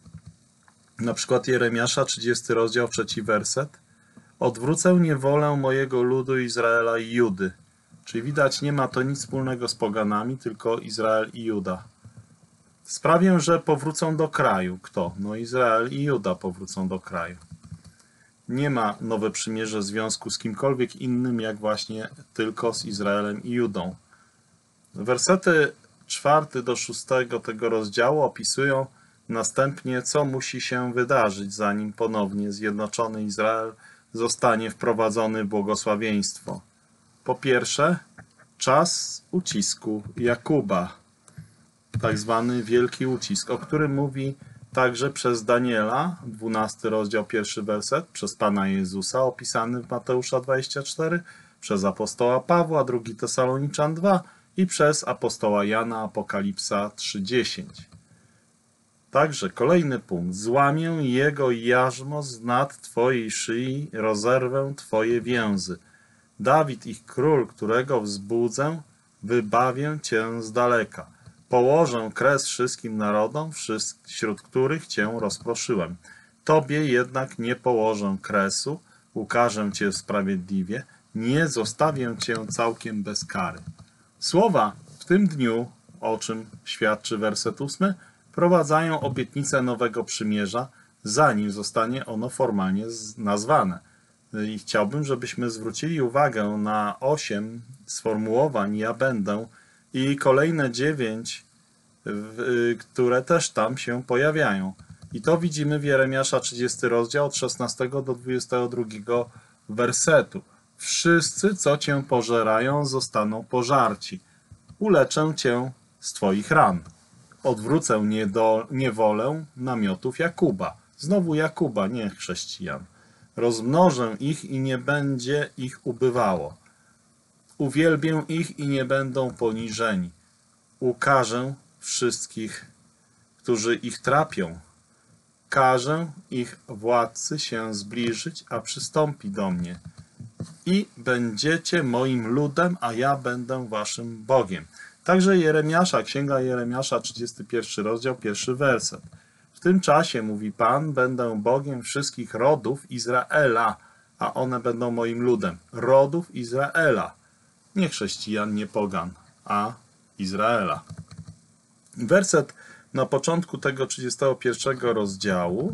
Na przykład Jeremiasza, trzydziesty rozdział, trzeci werset. Odwrócę niewolę mojego ludu Izraela i Judy. Czyli widać, nie ma to nic wspólnego z poganami, tylko Izrael i Juda. Sprawię, że powrócą do kraju. Kto? No Izrael i Juda powrócą do kraju. Nie ma Nowe Przymierze w związku z kimkolwiek innym, jak właśnie tylko z Izraelem i Judą. Wersety czwarty do szóstego tego rozdziału opisują następnie, co musi się wydarzyć, zanim ponownie zjednoczony Izrael zostanie wprowadzony w błogosławieństwo. Po pierwsze, czas ucisku Jakuba, tak zwany wielki ucisk, o którym mówi także przez Daniela, dwunasty rozdział, pierwszy werset, przez Pana Jezusa, opisany w Mateusza dwudziestym czwartym, przez apostoła Pawła, drugi Tesaloniczan dwa i przez apostoła Jana, Apokalipsa trzy dziesięć. Także kolejny punkt. Złamię jego jarzmo z nad twojej szyi, rozerwę twoje więzy. Dawid, ich król, którego wzbudzę, wybawię cię z daleka. Położę kres wszystkim narodom, wśród których cię rozproszyłem. Tobie jednak nie położę kresu, ukażę cię sprawiedliwie, nie zostawię cię całkiem bez kary. Słowa w tym dniu, o czym świadczy werset ósmy, wprowadzają obietnicę Nowego Przymierza, zanim zostanie ono formalnie nazwane. I chciałbym, żebyśmy zwrócili uwagę na osiem sformułowań ja będę i kolejne dziewięć, które też tam się pojawiają. I to widzimy w Jeremiasza trzydziesty rozdział od szesnastego do dwudziestego drugiego wersetu. Wszyscy, co cię pożerają, zostaną pożarci. Uleczę cię z twoich ran. Odwrócę niewolę namiotów Jakuba. Znowu Jakuba, nie chrześcijan. Rozmnożę ich i nie będzie ich ubywało. Uwielbię ich i nie będą poniżeni. Ukażę wszystkich, którzy ich trapią. Każę ich władcy się zbliżyć, a przystąpi do mnie. I będziecie moim ludem, a ja będę waszym Bogiem. Także Jeremiasza, Księga Jeremiasza, trzydziesty pierwszy rozdział, pierwszy werset. W tym czasie, mówi Pan, będę Bogiem wszystkich rodów Izraela, a one będą moim ludem. Rodów Izraela. Nie chrześcijan, nie pogan, a Izraela. Werset na początku tego trzydziestego pierwszego rozdziału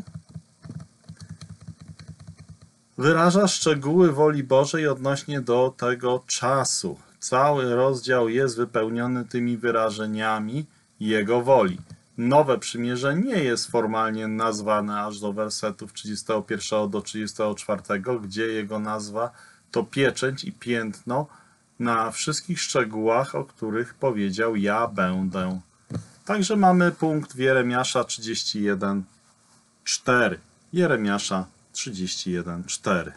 wyraża szczegóły woli Bożej odnośnie do tego czasu. Cały rozdział jest wypełniony tymi wyrażeniami Jego woli. Nowe Przymierze nie jest formalnie nazwane aż do wersetów trzydziestego pierwszego do trzydziestego czwartego, gdzie jego nazwa to pieczęć i piętno na wszystkich szczegółach, o których powiedział ja będę. Także mamy punkt w Jeremiasza trzydzieści jeden, cztery. Jeremiasza trzydzieści jeden, cztery.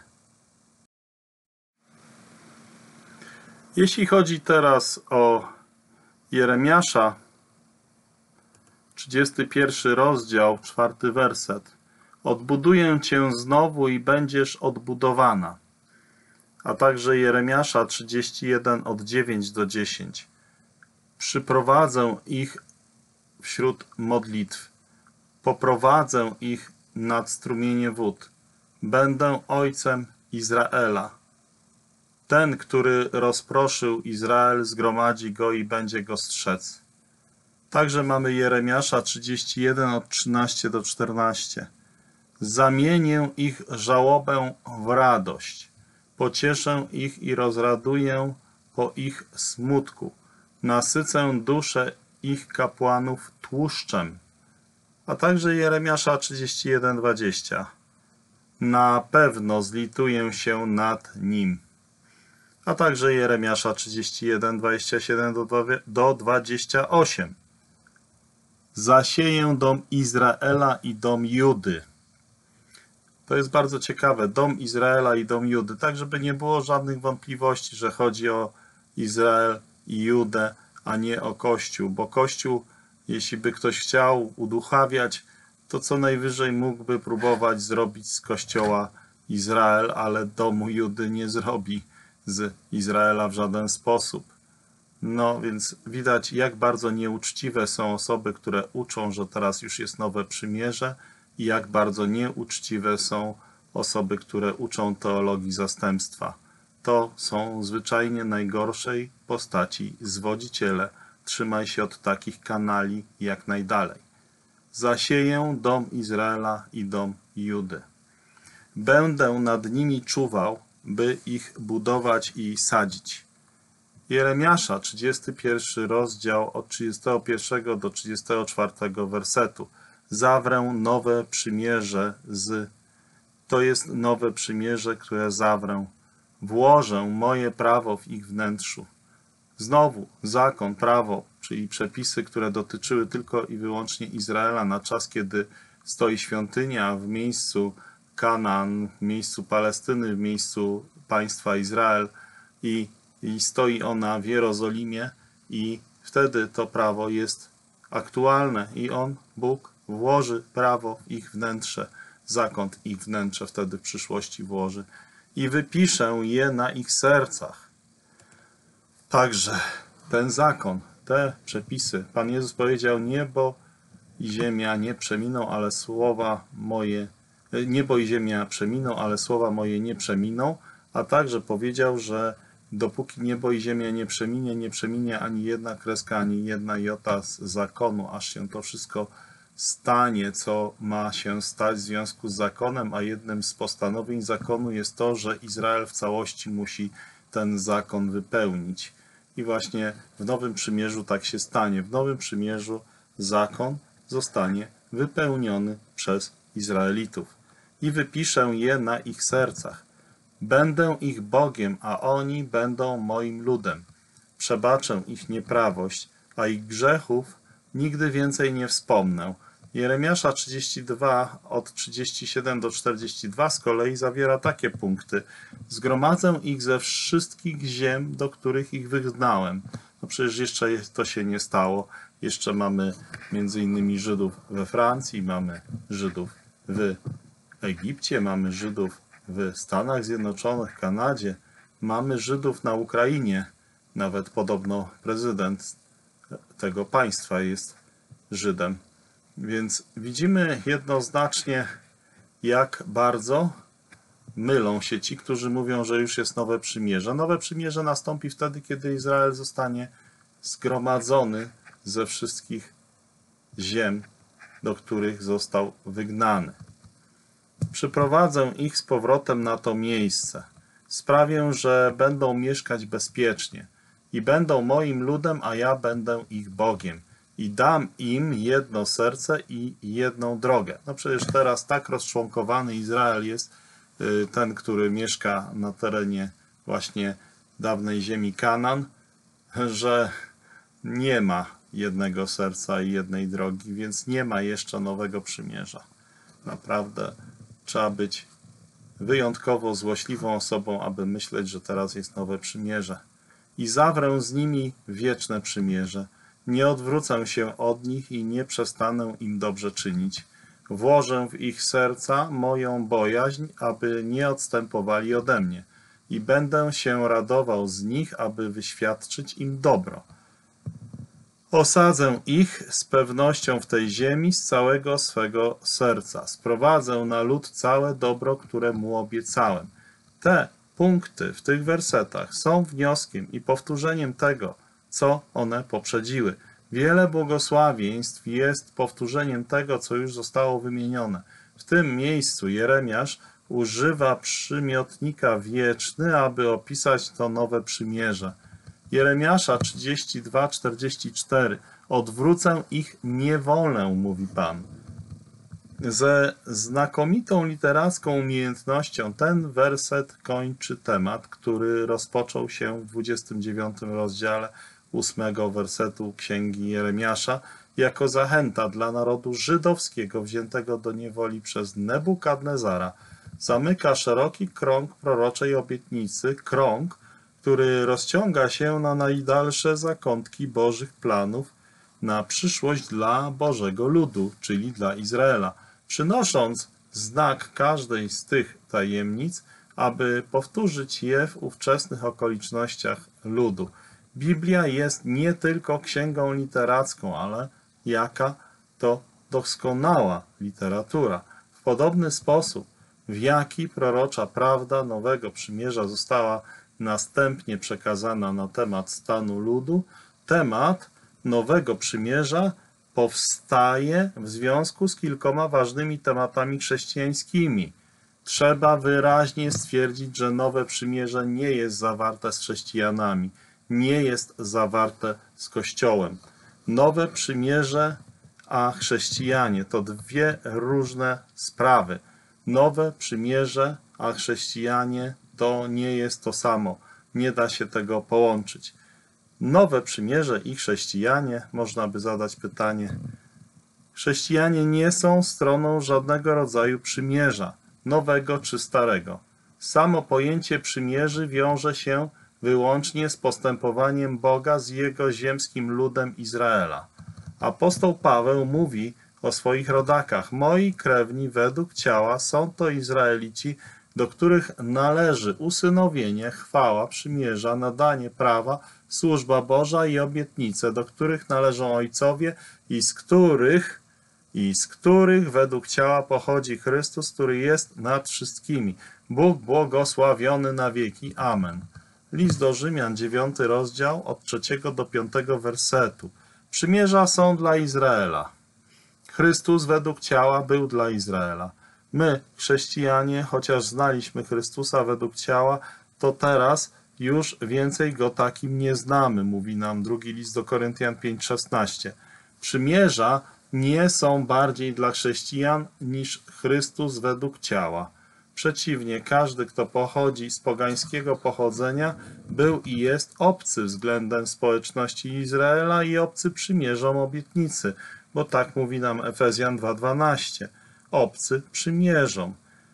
Jeśli chodzi teraz o Jeremiasza, trzydziesty pierwszy rozdział, czwarty werset. Odbuduję cię znowu i będziesz odbudowana. A także Jeremiasza trzydzieści jeden, od dziewiątego do dziesiątego. Przyprowadzę ich wśród modlitw. Poprowadzę ich nad strumienie wód. Będę ojcem Izraela. Ten, który rozproszył Izrael, zgromadzi go i będzie go strzec. Także mamy Jeremiasza trzydzieści jeden, od trzynastego do czternastego. Zamienię ich żałobę w radość. Pocieszę ich i rozraduję po ich smutku. Nasycę duszę ich kapłanów tłuszczem. A także Jeremiasza trzydzieści jeden, dwadzieścia. Na pewno zlituję się nad nim. A także Jeremiasza trzydzieści jeden, dwadzieścia siedem do dwudziestego ósmego. Zasieję dom Izraela i dom Judy. To jest bardzo ciekawe. Dom Izraela i dom Judy. Tak, żeby nie było żadnych wątpliwości, że chodzi o Izrael i Judę, a nie o Kościół. Bo Kościół, jeśli by ktoś chciał uduchawiać, to co najwyżej mógłby próbować zrobić z Kościoła Izrael, ale domu Judy nie zrobi z Izraela w żaden sposób. No więc widać, jak bardzo nieuczciwe są osoby, które uczą, że teraz już jest nowe przymierze, i jak bardzo nieuczciwe są osoby, które uczą teologii zastępstwa. To są zwyczajnie najgorszej postaci zwodziciele. Trzymaj się od takich kanali jak najdalej. Zasieję dom Izraela i dom Judy. Będę nad nimi czuwał, by ich budować i sadzić. Jeremiasza, trzydziesty pierwszy rozdział od trzydziestego pierwszego do trzydziestego czwartego wersetu. Zawrę nowe przymierze z... To jest nowe przymierze, które zawrę. Włożę moje prawo w ich wnętrzu. Znowu zakon, prawo, czyli przepisy, które dotyczyły tylko i wyłącznie Izraela na czas, kiedy stoi świątynia w miejscu Kanaan, w miejscu Palestyny, w miejscu państwa Izrael i, i stoi ona w Jerozolimie, i wtedy to prawo jest aktualne i on, Bóg, włoży prawo w ich wnętrze, zakon w ich wnętrze wtedy w przyszłości włoży i wypiszę je na ich sercach. Także ten zakon, te przepisy, Pan Jezus powiedział, niebo i ziemia nie przeminą, ale słowa moje, niebo i ziemia przeminą, ale słowa moje nie przeminą, a także powiedział, że dopóki niebo i ziemia nie przeminie, nie przeminie ani jedna kreska, ani jedna jota z zakonu, aż się to wszystko stanie, co ma się stać w związku z zakonem, a jednym z postanowień zakonu jest to, że Izrael w całości musi ten zakon wypełnić. I właśnie w Nowym Przymierzu tak się stanie. W Nowym Przymierzu zakon zostanie wypełniony przez Izraelitów. I wypiszę je na ich sercach. Będę ich Bogiem, a oni będą moim ludem. Przebaczę ich nieprawość, a ich grzechów nigdy więcej nie wspomnę. Jeremiasza trzydzieści dwa, od trzydziestu siedmiu do czterdziestu dwóch z kolei zawiera takie punkty. Zgromadzę ich ze wszystkich ziem, do których ich wygnałem. No przecież jeszcze to się nie stało. Jeszcze mamy między innymi Żydów we Francji, mamy Żydów w Egipcie, mamy Żydów w Stanach Zjednoczonych, Kanadzie, mamy Żydów na Ukrainie. Nawet podobno prezydent tego państwa jest Żydem. Więc widzimy jednoznacznie, jak bardzo mylą się ci, którzy mówią, że już jest nowe przymierze. Nowe przymierze nastąpi wtedy, kiedy Izrael zostanie zgromadzony ze wszystkich ziem, do których został wygnany. Przyprowadzę ich z powrotem na to miejsce. Sprawię, że będą mieszkać bezpiecznie i będą moim ludem, a ja będę ich Bogiem. I dam im jedno serce i jedną drogę. No przecież teraz tak rozczłonkowany Izrael jest, ten, który mieszka na terenie właśnie dawnej ziemi Kanaan, że nie ma jednego serca i jednej drogi, więc nie ma jeszcze nowego przymierza. Naprawdę trzeba być wyjątkowo złośliwą osobą, aby myśleć, że teraz jest nowe przymierze. I zawrę z nimi wieczne przymierze. Nie odwrócę się od nich i nie przestanę im dobrze czynić. Włożę w ich serca moją bojaźń, aby nie odstępowali ode mnie. I będę się radował z nich, aby wyświadczyć im dobro. Osadzę ich z pewnością w tej ziemi z całego swego serca. Sprowadzę na lud całe dobro, które mu obiecałem. Te punkty w tych wersetach są wnioskiem i powtórzeniem tego, co one poprzedziły. Wiele błogosławieństw jest powtórzeniem tego, co już zostało wymienione. W tym miejscu Jeremiasz używa przymiotnika wieczny, aby opisać to nowe przymierze. Jeremiasza trzydzieści dwa, czterdzieści cztery. Odwrócę ich niewolę, mówi Pan. Ze znakomitą literacką umiejętnością ten werset kończy temat, który rozpoczął się w dwudziestym dziewiątym rozdziale ósmego wersetu Księgi Jeremiasza jako zachęta dla narodu żydowskiego wziętego do niewoli przez Nebukadnezara, zamyka szeroki krąg proroczej obietnicy, krąg, który rozciąga się na najdalsze zakątki Bożych planów na przyszłość dla Bożego ludu, czyli dla Izraela, przynosząc znak każdej z tych tajemnic, aby powtórzyć je w ówczesnych okolicznościach ludu. Biblia jest nie tylko księgą literacką, ale jaka to doskonała literatura. W podobny sposób, w jaki prorocza prawda Nowego Przymierza została następnie przekazana na temat stanu ludu, temat Nowego Przymierza powstaje w związku z kilkoma ważnymi tematami chrześcijańskimi. Trzeba wyraźnie stwierdzić, że Nowe Przymierze nie jest zawarte z chrześcijanami, nie jest zawarte z Kościołem. Nowe Przymierze a chrześcijanie to dwie różne sprawy. Nowe Przymierze a chrześcijanie to nie jest to samo. Nie da się tego połączyć. Nowe Przymierze i chrześcijanie, można by zadać pytanie. Chrześcijanie nie są stroną żadnego rodzaju przymierza, nowego czy starego. Samo pojęcie przymierzy wiąże się wyłącznie z postępowaniem Boga z Jego ziemskim ludem Izraela. Apostoł Paweł mówi o swoich rodakach. Moi krewni według ciała są to Izraelici, do których należy usynowienie, chwała, przymierza, nadanie prawa, służba Boża i obietnice, do których należą ojcowie i z których i z których według ciała pochodzi Chrystus, który jest nad wszystkimi. Bóg błogosławiony na wieki. Amen. List do Rzymian, dziewiąty rozdział, od trzeciego do piątego wersetu. Przymierza są dla Izraela. Chrystus według ciała był dla Izraela. My, chrześcijanie, chociaż znaliśmy Chrystusa według ciała, to teraz już więcej Go takim nie znamy, mówi nam drugi list do Koryntian pięć szesnaście. Przymierza nie są bardziej dla chrześcijan niż Chrystus według ciała. Przeciwnie, każdy, kto pochodzi z pogańskiego pochodzenia, był i jest obcy względem społeczności Izraela i obcy przymierzom obietnicy, bo tak mówi nam Efezjan dwa dwanaście. Obcy przymierzom.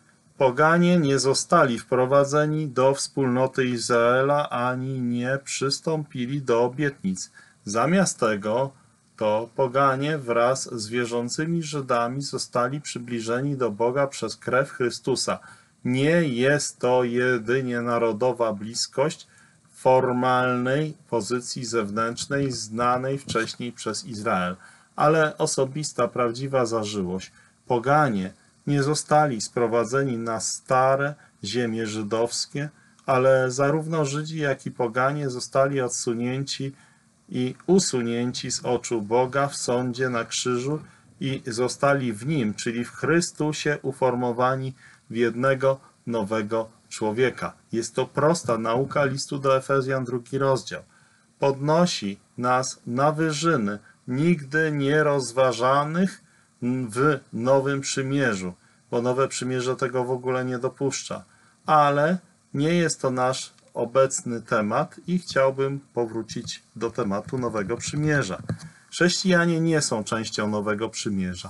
Poganie nie zostali wprowadzeni do wspólnoty Izraela, ani nie przystąpili do obietnic. Zamiast tego to poganie wraz z wierzącymi Żydami zostali przybliżeni do Boga przez krew Chrystusa. Nie jest to jedynie narodowa bliskość formalnej pozycji zewnętrznej znanej wcześniej przez Izrael, ale osobista, prawdziwa zażyłość. Poganie nie zostali sprowadzeni na stare ziemie żydowskie, ale zarówno Żydzi, jak i poganie zostali odsunięci i usunięci z oczu Boga w sądzie na krzyżu i zostali w Nim, czyli w Chrystusie, uformowani w jednego nowego człowieka. Jest to prosta nauka listu do Efezjan, drugi rozdział. Podnosi nas na wyżyny, nigdy nie rozważanych w Nowym Przymierzu, bo Nowe Przymierze tego w ogóle nie dopuszcza. Ale nie jest to nasz obecny temat i chciałbym powrócić do tematu Nowego Przymierza. Chrześcijanie nie są częścią Nowego Przymierza.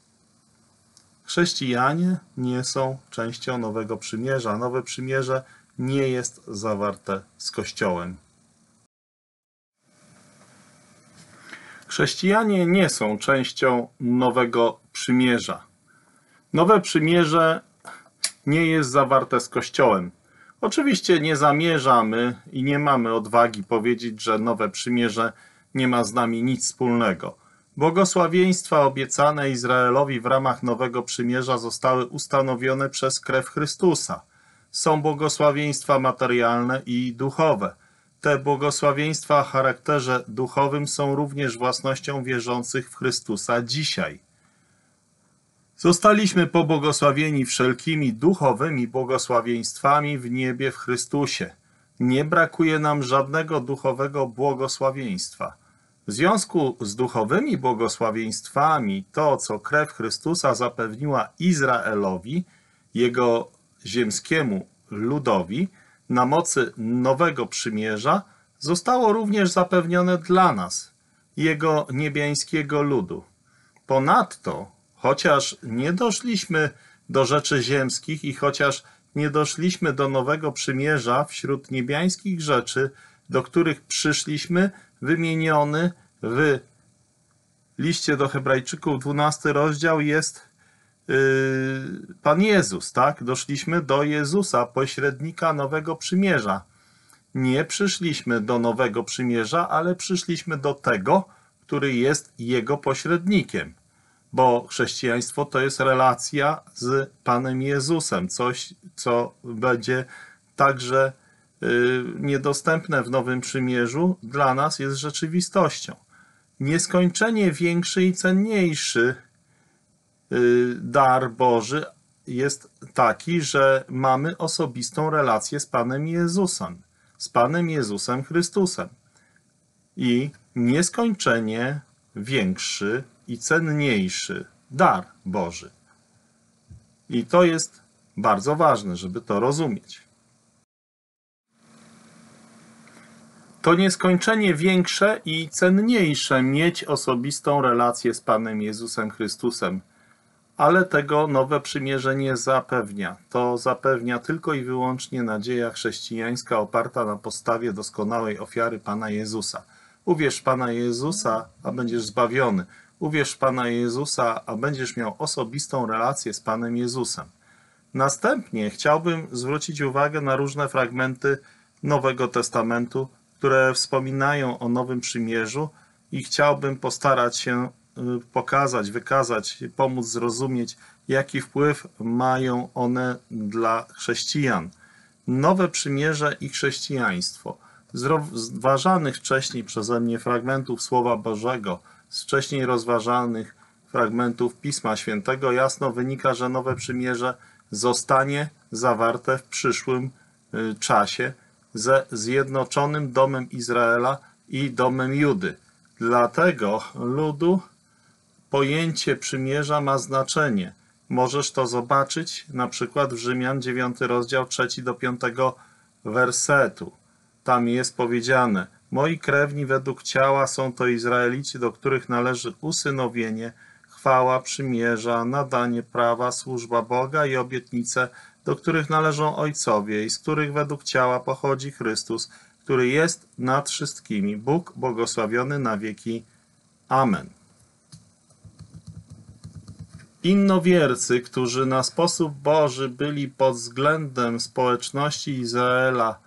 Chrześcijanie nie są częścią Nowego Przymierza. Nowe Przymierze nie jest zawarte z Kościołem. Chrześcijanie nie są częścią Nowego Przymierza. Nowe Przymierze nie jest zawarte z Kościołem. Oczywiście nie zamierzamy i nie mamy odwagi powiedzieć, że Nowe Przymierze nie ma z nami nic wspólnego. Błogosławieństwa obiecane Izraelowi w ramach Nowego Przymierza zostały ustanowione przez krew Chrystusa. Są błogosławieństwa materialne i duchowe. Te błogosławieństwa o charakterze duchowym są również własnością wierzących w Chrystusa dzisiaj. Zostaliśmy pobłogosławieni wszelkimi duchowymi błogosławieństwami w niebie w Chrystusie. Nie brakuje nam żadnego duchowego błogosławieństwa. W związku z duchowymi błogosławieństwami, to co krew Chrystusa zapewniła Izraelowi, jego ziemskiemu ludowi, na mocy Nowego Przymierza, zostało również zapewnione dla nas. Jego niebiańskiego ludu. Ponadto, chociaż nie doszliśmy do rzeczy ziemskich i chociaż nie doszliśmy do nowego przymierza wśród niebiańskich rzeczy, do których przyszliśmy, wymieniony w liście do Hebrajczyków, dwunasty rozdział, jest yy, Pan Jezus, tak? Doszliśmy do Jezusa, pośrednika nowego przymierza. Nie przyszliśmy do nowego przymierza, ale przyszliśmy do tego, który jest jego pośrednikiem. Bo chrześcijaństwo to jest relacja z Panem Jezusem, coś, co będzie także y, niedostępne w Nowym Przymierzu, dla nas jest rzeczywistością. Nieskończenie większy i cenniejszy y, dar Boży jest taki, że mamy osobistą relację z Panem Jezusem, z Panem Jezusem Chrystusem. I nieskończenie większy i cenniejszy dar Boży. I to jest bardzo ważne, żeby to rozumieć. To nieskończenie większe i cenniejsze mieć osobistą relację z Panem Jezusem Chrystusem, ale tego nowe przymierze nie zapewnia. To zapewnia tylko i wyłącznie nadzieja chrześcijańska oparta na podstawie doskonałej ofiary Pana Jezusa. Uwierz Pana Jezusa, a będziesz zbawiony. Uwierz Pana Jezusa, a będziesz miał osobistą relację z Panem Jezusem. Następnie chciałbym zwrócić uwagę na różne fragmenty Nowego Testamentu, które wspominają o Nowym Przymierzu i chciałbym postarać się pokazać, wykazać, pomóc zrozumieć, jaki wpływ mają one dla chrześcijan. Nowe Przymierze i chrześcijaństwo. Z rozważanych wcześniej przeze mnie fragmentów Słowa Bożego, z wcześniej rozważanych fragmentów Pisma Świętego jasno wynika, że Nowe Przymierze zostanie zawarte w przyszłym czasie ze zjednoczonym domem Izraela i domem Judy. Dla tego ludu pojęcie przymierza ma znaczenie. Możesz to zobaczyć na przykład w Rzymian dziewiąty rozdział trzeci do piątego wersetu. Tam jest powiedziane: moi krewni według ciała są to Izraelici, do których należy usynowienie, chwała przymierza, nadanie prawa, służba Boga i obietnice, do których należą ojcowie i z których według ciała pochodzi Chrystus, który jest nad wszystkimi. Bóg błogosławiony na wieki. Amen. Innowiercy, którzy na sposób Boży byli pod względem społeczności Izraela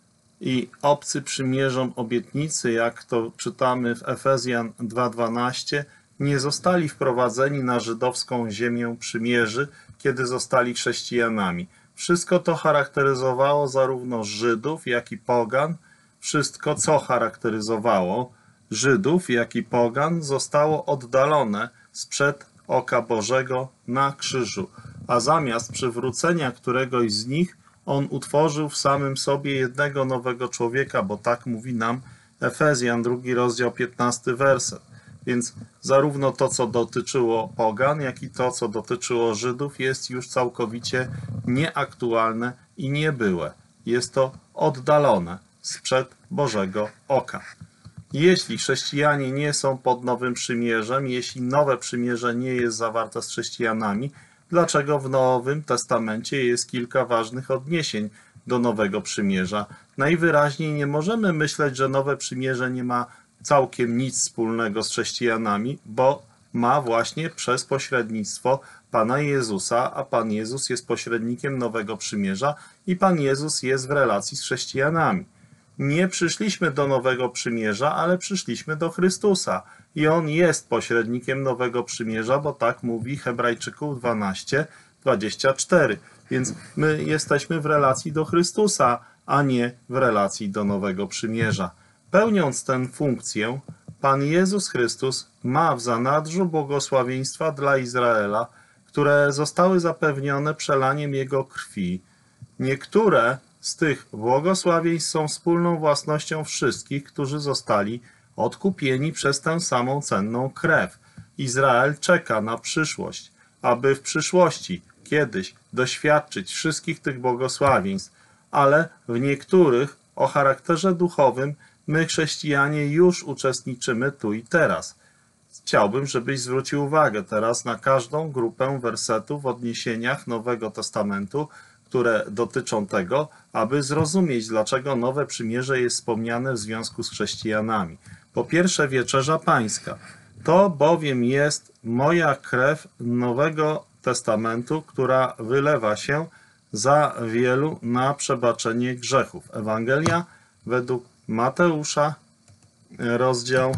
i obcy przymierzom obietnicy, jak to czytamy w Efezjan dwa dwanaście, nie zostali wprowadzeni na żydowską ziemię przymierzy, kiedy zostali chrześcijanami. Wszystko to charakteryzowało zarówno Żydów, jak i pogan. Wszystko, co charakteryzowało Żydów, jak i pogan, zostało oddalone sprzed oka Bożego na krzyżu, a zamiast przywrócenia któregoś z nich, on utworzył w samym sobie jednego nowego człowieka, bo tak mówi nam Efezjan, drugi rozdział, piętnasty werset. Więc zarówno to, co dotyczyło pogan, jak i to, co dotyczyło Żydów, jest już całkowicie nieaktualne i niebyłe. Jest to oddalone sprzed Bożego oka. Jeśli chrześcijanie nie są pod Nowym Przymierzem, jeśli Nowe Przymierze nie jest zawarte z chrześcijanami, dlaczego w Nowym Testamencie jest kilka ważnych odniesień do Nowego Przymierza? Najwyraźniej nie możemy myśleć, że Nowe Przymierze nie ma całkiem nic wspólnego z chrześcijanami, bo ma właśnie przez pośrednictwo Pana Jezusa, a Pan Jezus jest pośrednikiem Nowego Przymierza i Pan Jezus jest w relacji z chrześcijanami. Nie przyszliśmy do Nowego Przymierza, ale przyszliśmy do Chrystusa i On jest pośrednikiem Nowego Przymierza, bo tak mówi Hebrajczyków dwanaście dwadzieścia cztery. Więc my jesteśmy w relacji do Chrystusa, a nie w relacji do Nowego Przymierza. Pełniąc tę funkcję, Pan Jezus Chrystus ma w zanadrzu błogosławieństwa dla Izraela, które zostały zapewnione przelaniem Jego krwi. Niektóre z tych błogosławieństw są wspólną własnością wszystkich, którzy zostali odkupieni przez tę samą cenną krew. Izrael czeka na przyszłość, aby w przyszłości kiedyś doświadczyć wszystkich tych błogosławieństw, ale w niektórych o charakterze duchowym My, chrześcijanie, już uczestniczymy tu i teraz. Chciałbym, żebyś zwrócił uwagę teraz na każdą grupę wersetów w odniesieniach Nowego Testamentu, które dotyczą tego, aby zrozumieć, dlaczego Nowe Przymierze jest wspomniane w związku z chrześcijanami. Po pierwsze, wieczerza pańska. To bowiem jest moja krew Nowego Testamentu, która wylewa się za wielu na przebaczenie grzechów. Ewangelia według Mateusza, rozdział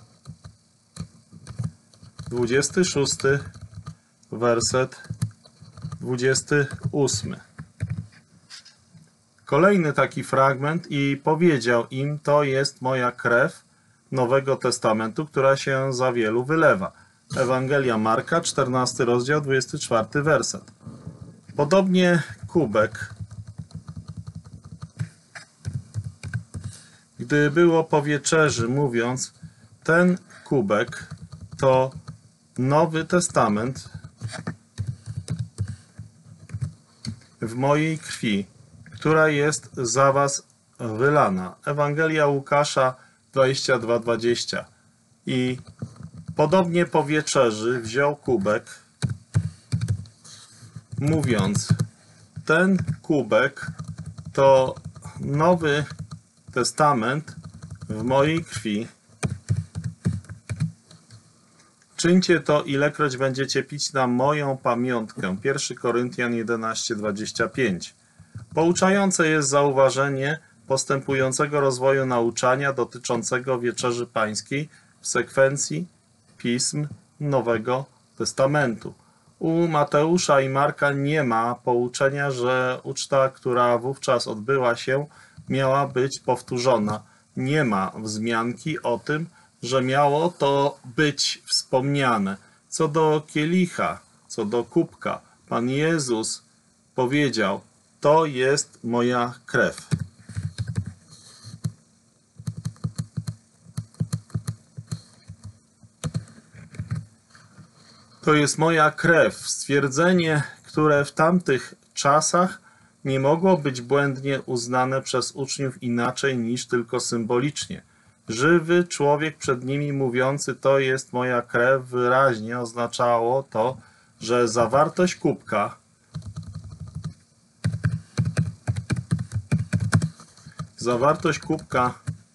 dwudziesty szósty, werset dwudziesty ósmy. Kolejny taki fragment: i powiedział im, to jest moja krew Nowego Testamentu, która się za wielu wylewa. Ewangelia Marka, czternasty rozdział, dwudziesty czwarty werset. Podobnie kubek, gdy było po wieczerzy, mówiąc, ten kubek to Nowy Testament w mojej krwi, która jest za was wylana. Ewangelia Łukasza dwadzieścia dwa dwadzieścia. I podobnie po wieczerzy wziął kubek, mówiąc, ten kubek to Nowy Testament w mojej krwi. Czyńcie to, ilekroć będziecie pić na moją pamiątkę. pierwszy Koryntian jedenaście dwadzieścia pięć. Pouczające jest zauważenie postępującego rozwoju nauczania dotyczącego Wieczerzy Pańskiej w sekwencji pism Nowego Testamentu. U Mateusza i Marka nie ma pouczenia, że uczta, która wówczas odbyła się, miała być powtórzona. Nie ma wzmianki o tym, że miało to być wspomniane. Co do kielicha, co do kubka, Pan Jezus powiedział, to jest moja krew. To jest moja krew. Stwierdzenie, które w tamtych czasach nie mogło być błędnie uznane przez uczniów inaczej niż tylko symbolicznie. Żywy człowiek przed nimi mówiący, to jest moja krew, wyraźnie oznaczało to, że zawartość kubka zawartość kubka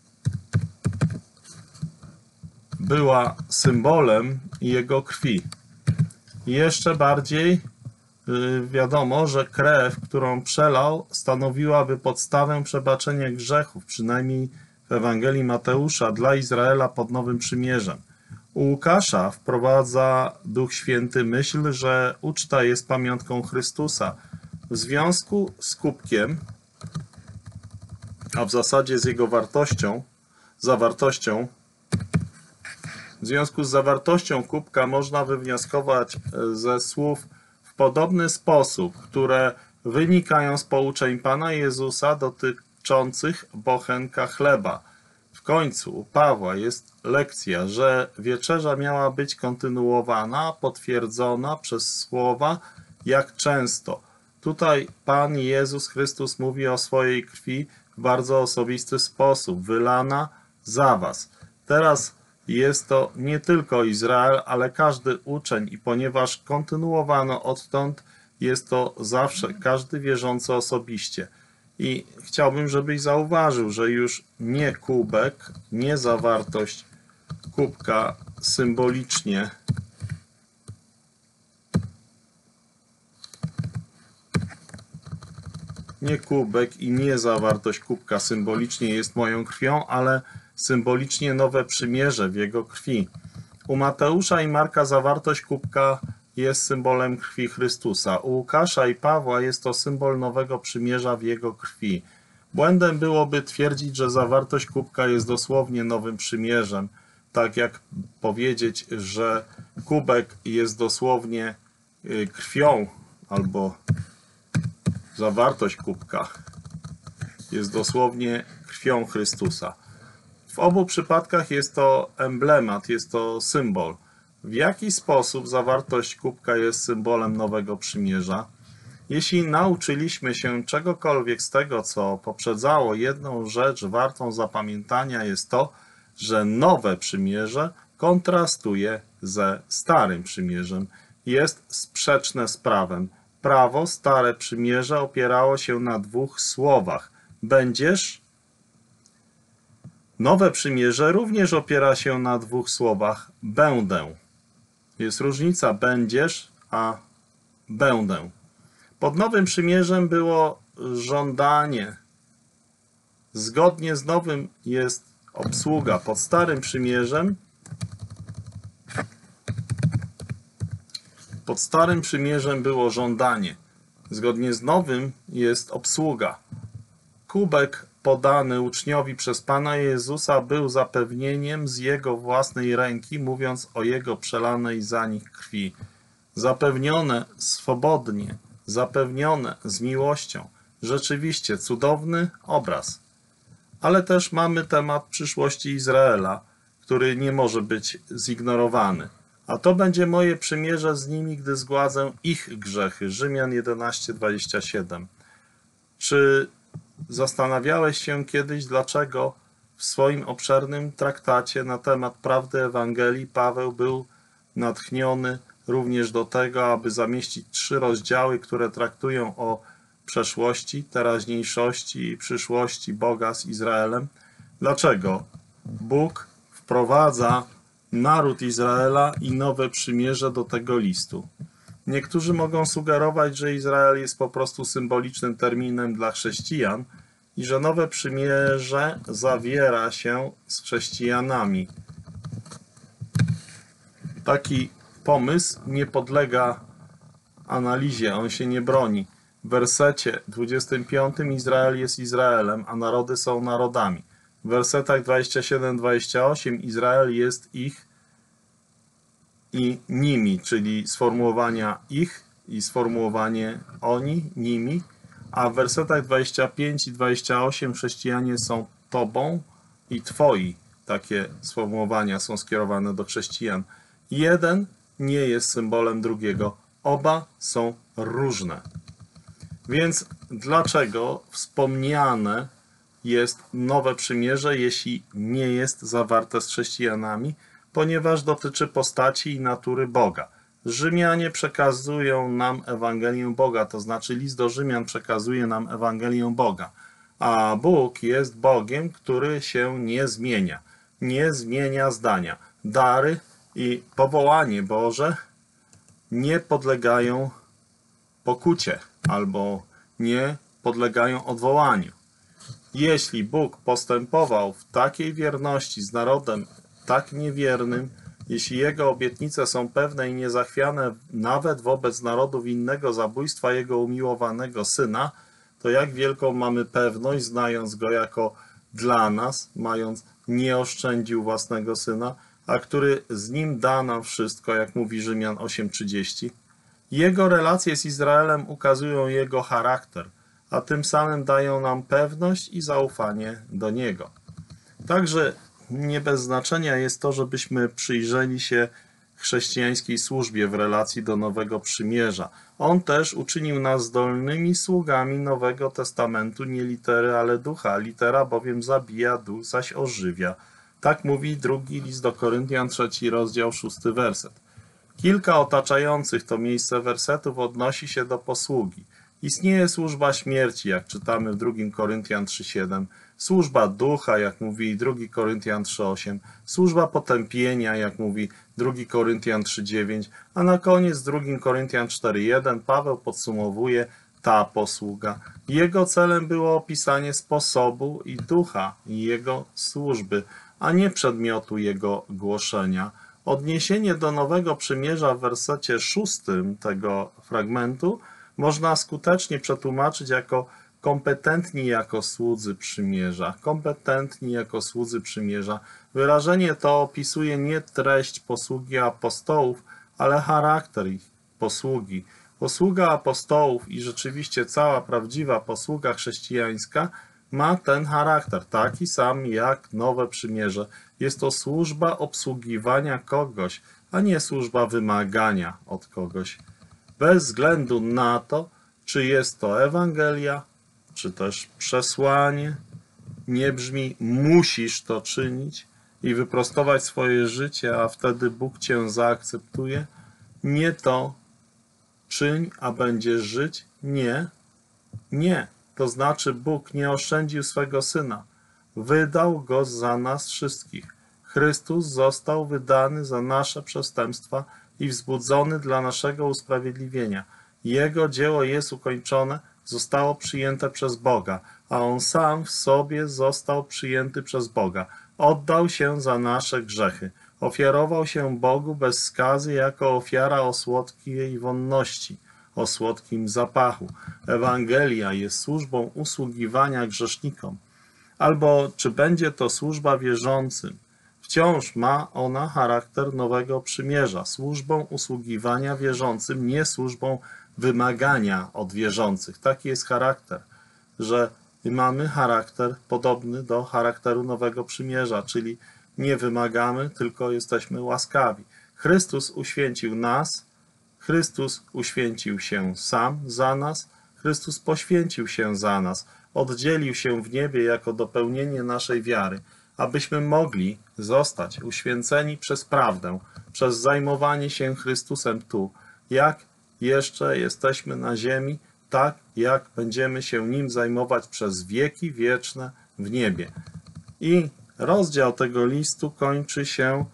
była symbolem jego krwi. Jeszcze bardziej yy, wiadomo, że krew, którą przelał, stanowiłaby podstawę przebaczenia grzechów, przynajmniej w Ewangelii Mateusza, dla Izraela pod Nowym Przymierzem. U Łukasza wprowadza Duch Święty myśl, że uczta jest pamiątką Chrystusa. W związku z kubkiem, a w zasadzie z jego wartością, zawartością, w związku z zawartością kubka można wywnioskować ze słów w podobny sposób, które wynikają z pouczeń Pana Jezusa dotyczących bochenka chleba. W końcu u Pawła jest lekcja, że wieczerza miała być kontynuowana, potwierdzona przez słowa, jak często. Tutaj Pan Jezus Chrystus mówi o swojej krwi w bardzo osobisty sposób, wylana za was. Teraz jest to nie tylko Izrael, ale każdy uczeń i ponieważ kontynuowano odtąd, jest to zawsze każdy wierzący osobiście. I chciałbym, żebyś zauważył, że już nie kubek, nie zawartość kubka symbolicznie nie kubek i nie zawartość kubka symbolicznie jest moją krwią, ale symbolicznie nowe przymierze w jego krwi. U Mateusza i Marka zawartość kubka jest symbolem krwi Chrystusa. U Łukasza i Pawła jest to symbol nowego przymierza w jego krwi. Błędem byłoby twierdzić, że zawartość kubka jest dosłownie nowym przymierzem, tak jak powiedzieć, że kubek jest dosłownie krwią, albo zawartość kubka jest dosłownie krwią Chrystusa. W obu przypadkach jest to emblemat, jest to symbol. W jaki sposób zawartość kubka jest symbolem nowego przymierza? Jeśli nauczyliśmy się czegokolwiek z tego, co poprzedzało, jedną rzecz wartą zapamiętania jest to, że nowe przymierze kontrastuje ze starym przymierzem. Jest sprzeczne z prawem. Prawo, stare przymierze opierało się na dwóch słowach. Będziesz. Nowe przymierze również opiera się na dwóch słowach. Będę. Jest różnica będziesz, a będę. Pod nowym przymierzem było żądanie. Zgodnie z nowym jest obsługa. Pod starym przymierzem pod starym przymierzem było żądanie. Zgodnie z nowym jest obsługa. Kubek podany uczniowi przez Pana Jezusa był zapewnieniem z Jego własnej ręki, mówiąc o Jego przelanej za nich krwi. Zapewnione swobodnie, zapewnione z miłością. Rzeczywiście cudowny obraz. Ale też mamy temat przyszłości Izraela, który nie może być zignorowany. A to będzie moje przymierze z nimi, gdy zgładzę ich grzechy. Rzymian jedenaście, dwadzieścia siedem. Czy zastanawiałeś się kiedyś, dlaczego w swoim obszernym traktacie na temat prawdy Ewangelii Paweł był natchniony również do tego, aby zamieścić trzy rozdziały, które traktują o przeszłości, teraźniejszości i przyszłości Boga z Izraelem? Dlaczego Bóg wprowadza naród Izraela i nowe przymierze do tego listu? Niektórzy mogą sugerować, że Izrael jest po prostu symbolicznym terminem dla chrześcijan i że nowe przymierze zawiera się z chrześcijanami. Taki pomysł nie podlega analizie, on się nie broni. W wersecie dwudziestym piątym Izrael jest Izraelem, a narody są narodami. W wersetach dwudziestym siódmym dwudziestym ósmym Izrael jest ich i nimi, czyli sformułowania ich i sformułowanie oni, nimi, a w wersetach dwudziestym piątym i dwudziestym ósmym chrześcijanie są tobą i twoi. Takie sformułowania są skierowane do chrześcijan. Jeden nie jest symbolem drugiego. Oba są różne. Więc dlaczego wspomniane jest nowe przymierze, jeśli nie jest zawarte z chrześcijanami? Ponieważ dotyczy postaci i natury Boga. Rzymianie przekazują nam Ewangelię Boga, to znaczy list do Rzymian przekazuje nam Ewangelię Boga. A Bóg jest Bogiem, który się nie zmienia. Nie zmienia zdania. Dary i powołanie Boże nie podlegają pokucie albo nie podlegają odwołaniu. Jeśli Bóg postępował w takiej wierności z narodem tak niewiernym, jeśli Jego obietnice są pewne i niezachwiane nawet wobec narodu winnego zabójstwa Jego umiłowanego Syna, to jak wielką mamy pewność, znając Go jako dla nas, mając nie oszczędził własnego Syna, a który z Nim da nam wszystko, jak mówi Rzymian osiem trzydzieści. Jego relacje z Izraelem ukazują Jego charakter, a tym samym dają nam pewność i zaufanie do Niego. Także nie bez znaczenia jest to, żebyśmy przyjrzeli się chrześcijańskiej służbie w relacji do Nowego Przymierza. On też uczynił nas zdolnymi sługami Nowego Testamentu, nie litery, ale ducha. Litera bowiem zabija, duch zaś ożywia. Tak mówi drugi list do Koryntian, trzeci rozdział, szósty werset. Kilka otaczających to miejsce wersetów odnosi się do posługi. Istnieje służba śmierci, jak czytamy w drugim Koryntian trzy siedem, służba ducha, jak mówi drugi Koryntian trzy osiem, służba potępienia, jak mówi drugi Koryntian trzy dziewięć, a na koniec drugim Koryntian cztery jeden Paweł podsumowuje ta posługa. Jego celem było opisanie sposobu i ducha jego służby, a nie przedmiotu jego głoszenia. Odniesienie do Nowego Przymierza w wersecie szóstym tego fragmentu można skutecznie przetłumaczyć jako kompetentni jako słudzy przymierza. Kompetentni jako słudzy przymierza. Wyrażenie to opisuje nie treść posługi apostołów, ale charakter ich posługi. Posługa apostołów i rzeczywiście cała prawdziwa posługa chrześcijańska ma ten charakter, taki sam jak Nowe Przymierze. Jest to służba obsługiwania kogoś, a nie służba wymagania od kogoś. Bez względu na to, Czy jest to Ewangelia, czy też przesłanie. Nie brzmi musisz to czynić i wyprostować swoje życie, a wtedy Bóg cię zaakceptuje. Nie to czyń, a będziesz żyć. Nie, nie. To znaczy Bóg nie oszczędził swego Syna. Wydał Go za nas wszystkich. Chrystus został wydany za nasze przestępstwa i wzbudzony dla naszego usprawiedliwienia. Jego dzieło jest ukończone, zostało przyjęte przez Boga, a On sam w sobie został przyjęty przez Boga. Oddał się za nasze grzechy. Ofiarował się Bogu bez skazy jako ofiara o słodkiej wonności, o słodkim zapachu. Ewangelia jest służbą usługiwania grzesznikom. Albo czy będzie to służba wierzącym? Wciąż ma ona charakter nowego przymierza, służbą usługiwania wierzącym, nie służbą wymagania od wierzących. Taki jest charakter, że mamy charakter podobny do charakteru nowego przymierza, czyli nie wymagamy, tylko jesteśmy łaskawi. Chrystus uświęcił nas, Chrystus uświęcił się sam za nas, Chrystus poświęcił się za nas, oddzielił się w niebie jako dopełnienie naszej wiary, abyśmy mogli zostać uświęceni przez prawdę, przez zajmowanie się Chrystusem tu, jak jeszcze jesteśmy na ziemi, tak jak będziemy się Nim zajmować przez wieki wieczne w niebie. I rozdział tego listu kończy się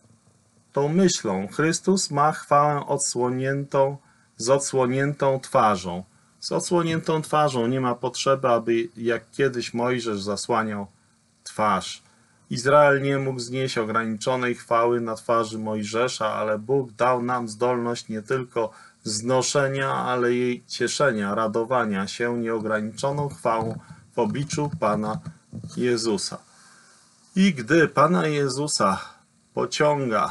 tą myślą. Chrystus ma chwałę odsłoniętą, z odsłoniętą twarzą. Z odsłoniętą twarzą nie ma potrzeby, aby jak kiedyś Mojżesz zasłaniał twarz. Izrael nie mógł znieść ograniczonej chwały na twarzy Mojżesza, ale Bóg dał nam zdolność nie tylko znoszenia, ale jej cieszenia, radowania się nieograniczoną chwałą w obliczu Pana Jezusa. I gdy Pana Jezusa pociąga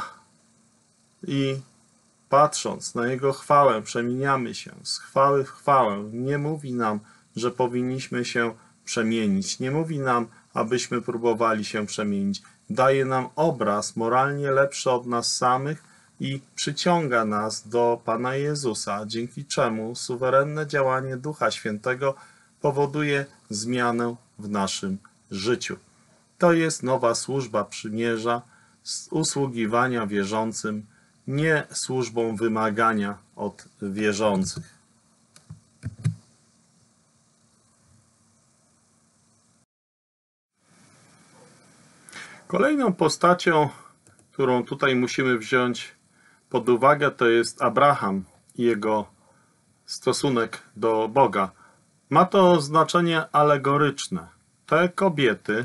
i patrząc na Jego chwałę przemieniamy się z chwały w chwałę, nie mówi nam, że powinniśmy się przemienić, nie mówi nam, abyśmy próbowali się przemienić. Daje nam obraz moralnie lepszy od nas samych i przyciąga nas do Pana Jezusa, dzięki czemu suwerenne działanie Ducha Świętego powoduje zmianę w naszym życiu. To jest nowa służba przymierza, usługiwania wierzącym, nie służbą wymagania od wierzących. Kolejną postacią, którą tutaj musimy wziąć pod uwagę, to jest Abraham i jego stosunek do Boga. Ma to znaczenie alegoryczne. Te kobiety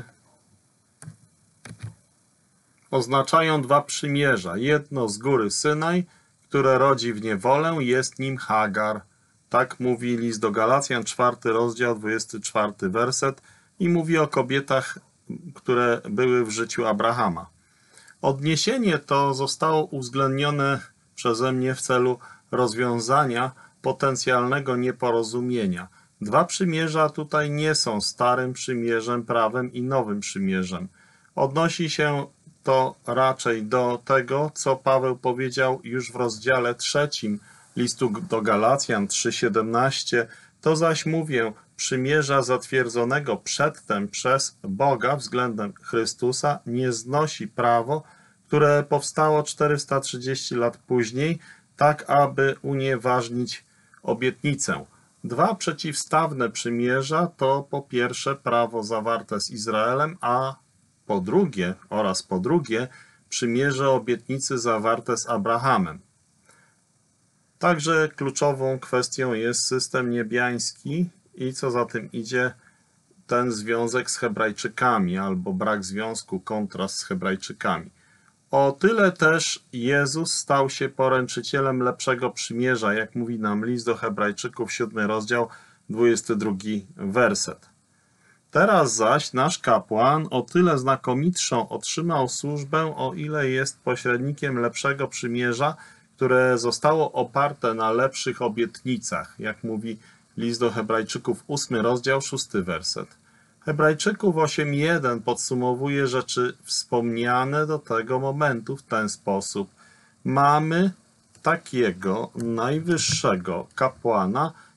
oznaczają dwa przymierza. Jedno z góry Synaj, które rodzi w niewolę, jest nim Hagar. Tak mówi list do Galacjan, czwarty rozdział, dwudziesty czwarty werset i mówi o kobietach, które były w życiu Abrahama. Odniesienie to zostało uwzględnione przeze mnie w celu rozwiązania potencjalnego nieporozumienia. Dwa przymierza tutaj nie są starym przymierzem prawem i nowym przymierzem. Odnosi się to raczej do tego, co Paweł powiedział już w rozdziale trzecim listu do Galacjan trzy siedemnaście. To zaś mówię, przymierza zatwierdzonego przedtem przez Boga względem Chrystusa nie znosi prawo, które powstało czterysta trzydzieści lat później, tak aby unieważnić obietnicę. Dwa przeciwstawne przymierza to po pierwsze prawo zawarte z Izraelem, a po drugie oraz po drugie przymierze obietnicy zawarte z Abrahamem. Także kluczową kwestią jest system niebiański i co za tym idzie ten związek z Hebrajczykami albo brak związku, kontrast z Hebrajczykami. O tyle też Jezus stał się poręczycielem lepszego przymierza, jak mówi nam list do Hebrajczyków, siódmy rozdział, dwudziesty drugi werset. Teraz zaś nasz kapłan o tyle znakomitszą otrzymał służbę, o ile jest pośrednikiem lepszego przymierza, które zostało oparte na lepszych obietnicach, jak mówi list do Hebrajczyków, ósmy rozdział, szósty werset. Hebrajczyków osiem jeden podsumowuje rzeczy wspomniane do tego momentu w ten sposób. Mamy takiego najwyższego kapłana,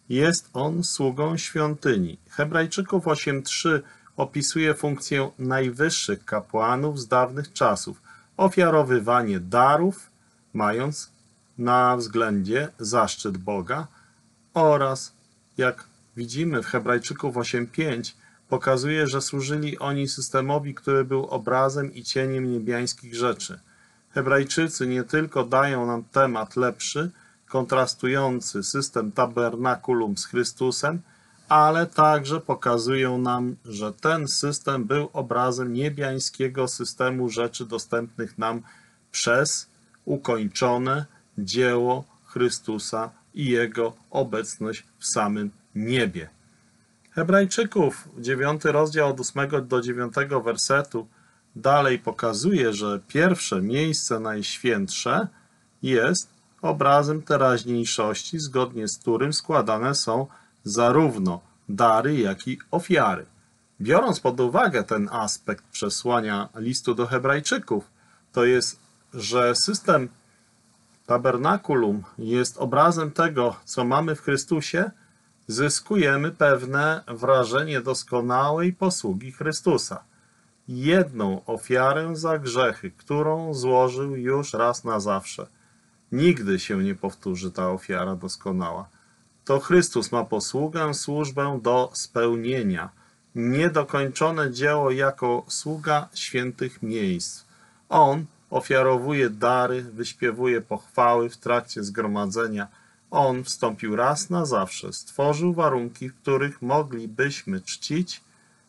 jest on sługą świątyni. Hebrajczyków osiem trzy opisuje funkcję najwyższych kapłanów z dawnych czasów. Ofiarowywanie darów, mając na względzie zaszczyt Boga, oraz, jak widzimy w Hebrajczyków osiem pięć, pokazuje, że służyli oni systemowi, który był obrazem i cieniem niebiańskich rzeczy. Hebrajczycy nie tylko dają nam temat lepszy, kontrastujący system tabernakulum z Chrystusem, ale także pokazują nam, że ten system był obrazem niebiańskiego systemu rzeczy dostępnych nam przez ukończone dzieło Chrystusa i Jego obecność w samym niebie. Hebrajczyków, dziewiąty rozdział od ósmego do dziewiątego wersetu dalej pokazuje, że pierwsze miejsce najświętsze jest obrazem teraźniejszości, zgodnie z którym składane są zarówno dary, jak i ofiary. Biorąc pod uwagę ten aspekt przesłania listu do Hebrajczyków, to jest, że system tabernakulum jest obrazem tego, co mamy w Chrystusie, zyskujemy pewne wrażenie doskonałej posługi Chrystusa. Jedną ofiarę za grzechy, którą złożył już raz na zawsze. Nigdy się nie powtórzy ta ofiara doskonała. To Chrystus ma posługę, służbę do spełnienia. Niedokończone dzieło jako sługa świętych miejsc. On ofiarowuje dary, wyśpiewuje pochwały w trakcie zgromadzenia. On wstąpił raz na zawsze, stworzył warunki, w których moglibyśmy czcić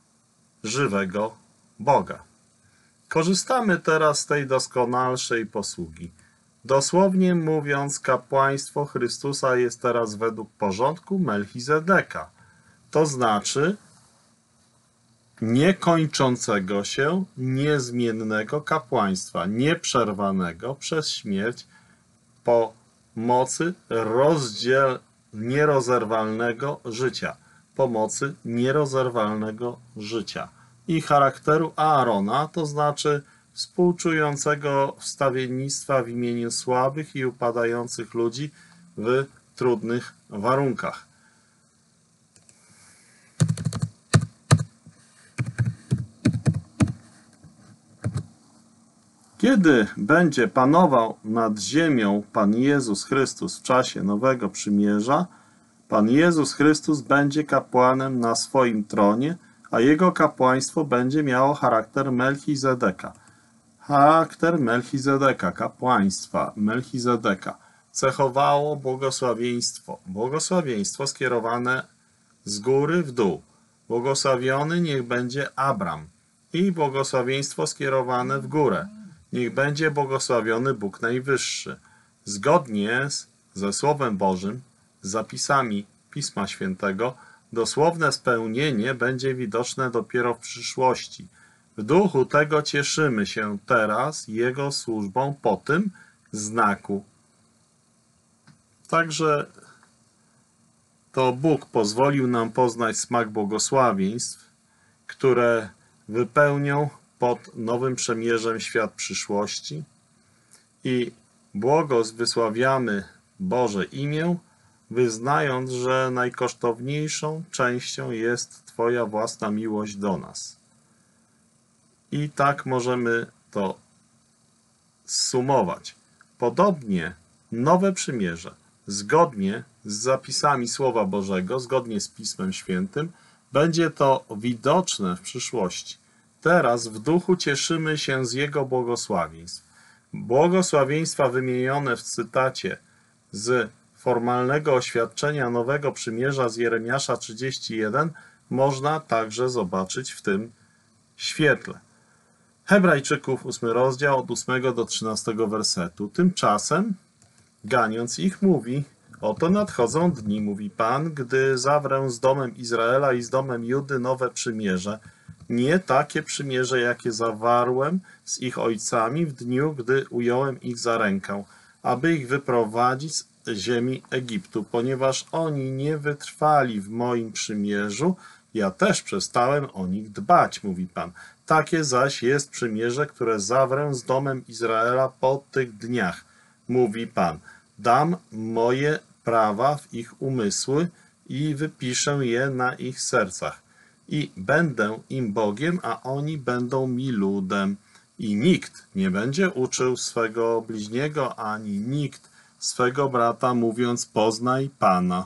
żywego Boga. Korzystamy teraz z tej doskonalszej posługi. Dosłownie mówiąc, kapłaństwo Chrystusa jest teraz według porządku Melchizedeka. To znaczy niekończącego się, niezmiennego kapłaństwa, nieprzerwanego przez śmierć po mocy rozdziel nierozerwalnego życia, pomocy nierozerwalnego życia i charakteru Aarona, to znaczy współczującego wstawiennictwa w imieniu słabych i upadających ludzi w trudnych warunkach. Kiedy będzie panował nad ziemią Pan Jezus Chrystus w czasie Nowego Przymierza, Pan Jezus Chrystus będzie kapłanem na swoim tronie, a Jego kapłaństwo będzie miało charakter Melchizedeka. Charakter Melchizedeka, kapłaństwa Melchizedeka, cechowało błogosławieństwo. Błogosławieństwo skierowane z góry w dół. Błogosławiony niech będzie Abram i błogosławieństwo skierowane w górę. Niech będzie błogosławiony Bóg Najwyższy. Zgodnie z, ze Słowem Bożym, z zapisami Pisma Świętego, dosłowne spełnienie będzie widoczne dopiero w przyszłości. W duchu tego cieszymy się teraz Jego służbą po tym znaku. Także to Bóg pozwolił nam poznać smak błogosławieństw, które wypełnią pod nowym przymierzem świat przyszłości i błogos wysławiamy Boże imię, wyznając, że najkosztowniejszą częścią jest Twoja własna miłość do nas. I tak możemy to zsumować. Podobnie nowe przymierze, zgodnie z zapisami Słowa Bożego, zgodnie z Pismem Świętym, będzie to widoczne w przyszłości. Teraz w duchu cieszymy się z Jego błogosławieństw. Błogosławieństwa wymienione w cytacie z formalnego oświadczenia Nowego Przymierza z Jeremiasza trzydzieści jeden można także zobaczyć w tym świetle. Hebrajczyków, ósmy rozdział, od ósmego do trzynastego wersetu. Tymczasem, ganiąc ich, mówi: oto nadchodzą dni, mówi Pan, gdy zawrę z domem Izraela i z domem Judy nowe przymierze, nie takie przymierze, jakie zawarłem z ich ojcami w dniu, gdy ująłem ich za rękę, aby ich wyprowadzić z ziemi Egiptu, ponieważ oni nie wytrwali w moim przymierzu, ja też przestałem o nich dbać, mówi Pan. Takie zaś jest przymierze, które zawrę z domem Izraela po tych dniach, mówi Pan. Dam moje prawa w ich umysły i wypiszę je na ich sercach. I będę im Bogiem, a oni będą mi ludem. I nikt nie będzie uczył swego bliźniego, ani nikt swego brata, mówiąc: poznaj Pana.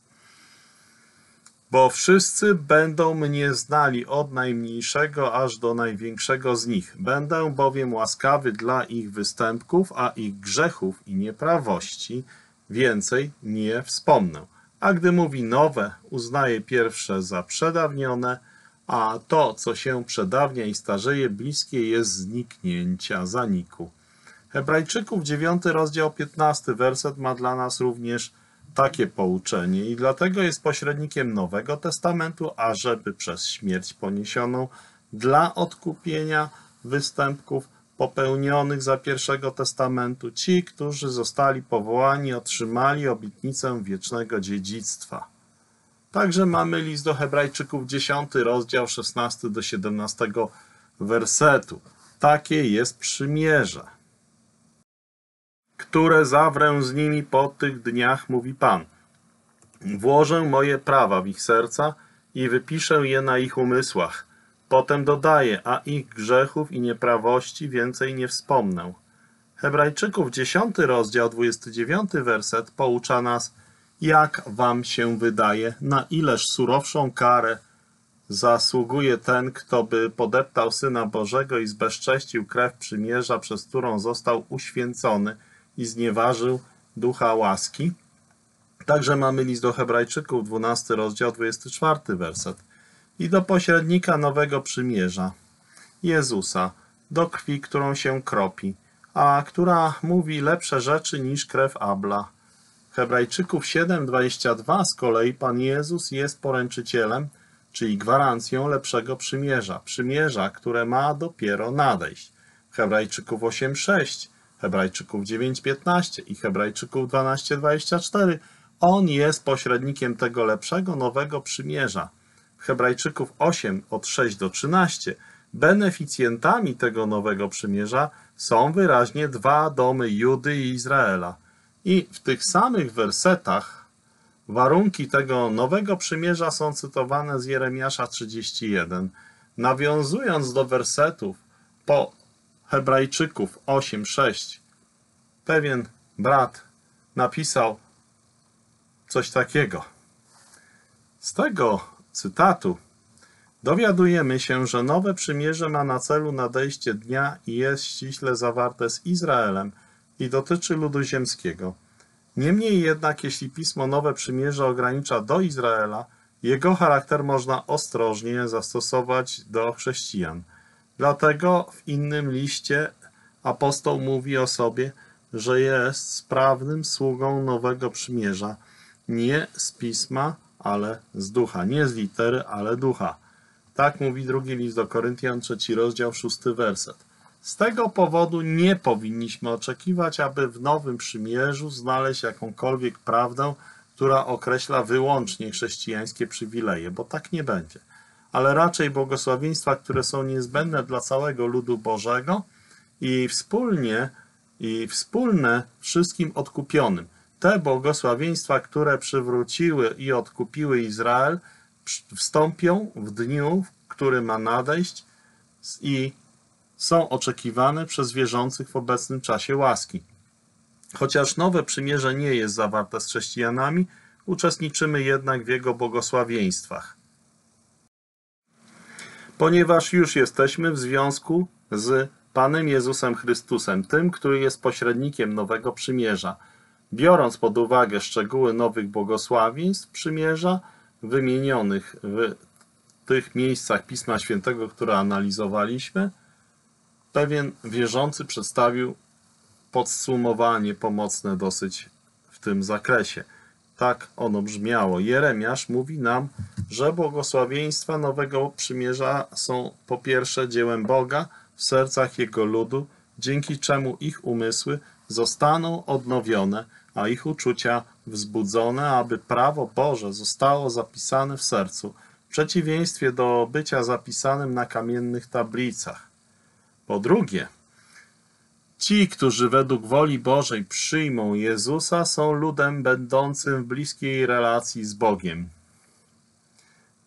Bo wszyscy będą mnie znali, od najmniejszego aż do największego z nich. Będę bowiem łaskawy dla ich występków, a ich grzechów i nieprawości więcej nie wspomnę. A gdy mówi nowe, uznaje pierwsze za przedawnione, a to, co się przedawnia i starzeje, bliskie jest zniknięcia, zaniku. Hebrajczyków dziewiąty rozdział piętnasty werset ma dla nas również takie pouczenie i dlatego jest pośrednikiem Nowego Testamentu, ażeby przez śmierć poniesioną dla odkupienia występków popełnionych za pierwszego testamentu ci, którzy zostali powołani, otrzymali obietnicę wiecznego dziedzictwa. Także mamy list do Hebrajczyków dziesiąty rozdział szesnasty do siedemnastego wersetu. Takie jest przymierze, które zawrę z nimi po tych dniach, mówi Pan. Włożę moje prawa w ich serca i wypiszę je na ich umysłach. Potem dodaje, a ich grzechów i nieprawości więcej nie wspomnę. Hebrajczyków dziesiąty rozdział dwudziesty dziewiąty werset poucza nas: jak wam się wydaje, na ileż surowszą karę zasługuje ten, kto by podeptał Syna Bożego i zbezcześcił krew przymierza, przez którą został uświęcony i znieważył ducha łaski. Także mamy list do Hebrajczyków, dwunasty rozdział, dwudziesty czwarty werset. I do pośrednika nowego przymierza, Jezusa, do krwi, którą się kropi, a która mówi lepsze rzeczy niż krew Abla. Hebrajczyków siedem, dwadzieścia dwa z kolei Pan Jezus jest poręczycielem, czyli gwarancją lepszego przymierza, przymierza, które ma dopiero nadejść. Hebrajczyków osiem, sześć, Hebrajczyków dziewięć, piętnaście i Hebrajczyków dwanaście, dwadzieścia cztery. On jest pośrednikiem tego lepszego, nowego przymierza. Hebrajczyków osiem, od szóstego do trzynastego. Beneficjentami tego nowego przymierza są wyraźnie dwa domy Judy i Izraela. I w tych samych wersetach warunki tego nowego przymierza są cytowane z Jeremiasza trzydzieści jeden. Nawiązując do wersetów po Hebrajczyków osiem, sześć, pewien brat napisał coś takiego. Z tego cytatu dowiadujemy się, że nowe przymierze ma na celu nadejście dnia i jest ściśle zawarte z Izraelem i dotyczy ludu ziemskiego. Niemniej jednak, jeśli Pismo Nowe Przymierze ogranicza do Izraela, jego charakter można ostrożnie zastosować do chrześcijan. Dlatego w innym liście apostoł mówi o sobie, że jest sprawnym sługą Nowego Przymierza, nie z Pisma, ale z ducha, nie z litery, ale ducha. Tak mówi drugi list do Koryntian, trzeci rozdział, szósty werset. Z tego powodu nie powinniśmy oczekiwać, aby w Nowym Przymierzu znaleźć jakąkolwiek prawdę, która określa wyłącznie chrześcijańskie przywileje, bo tak nie będzie. Ale raczej błogosławieństwa, które są niezbędne dla całego ludu Bożego i wspólnie i wspólne wszystkim odkupionym. Te błogosławieństwa, które przywróciły i odkupiły Izrael, wstąpią w dniu, który ma nadejść i są oczekiwane przez wierzących w obecnym czasie łaski. Chociaż nowe przymierze nie jest zawarte z chrześcijanami, uczestniczymy jednak w jego błogosławieństwach. Ponieważ już jesteśmy w związku z Panem Jezusem Chrystusem, tym, który jest pośrednikiem nowego przymierza, biorąc pod uwagę szczegóły nowych błogosławieństw przymierza wymienionych w tych miejscach Pisma Świętego, które analizowaliśmy, pewien wierzący przedstawił podsumowanie pomocne dosyć w tym zakresie. Tak ono brzmiało. Jeremiasz mówi nam, że błogosławieństwa Nowego Przymierza są po pierwsze dziełem Boga w sercach Jego ludu, dzięki czemu ich umysły zostaną odnowione, a ich uczucia wzbudzone, aby prawo Boże zostało zapisane w sercu, w przeciwieństwie do bycia zapisanym na kamiennych tablicach. Po drugie, ci, którzy według woli Bożej przyjmą Jezusa, są ludem będącym w bliskiej relacji z Bogiem.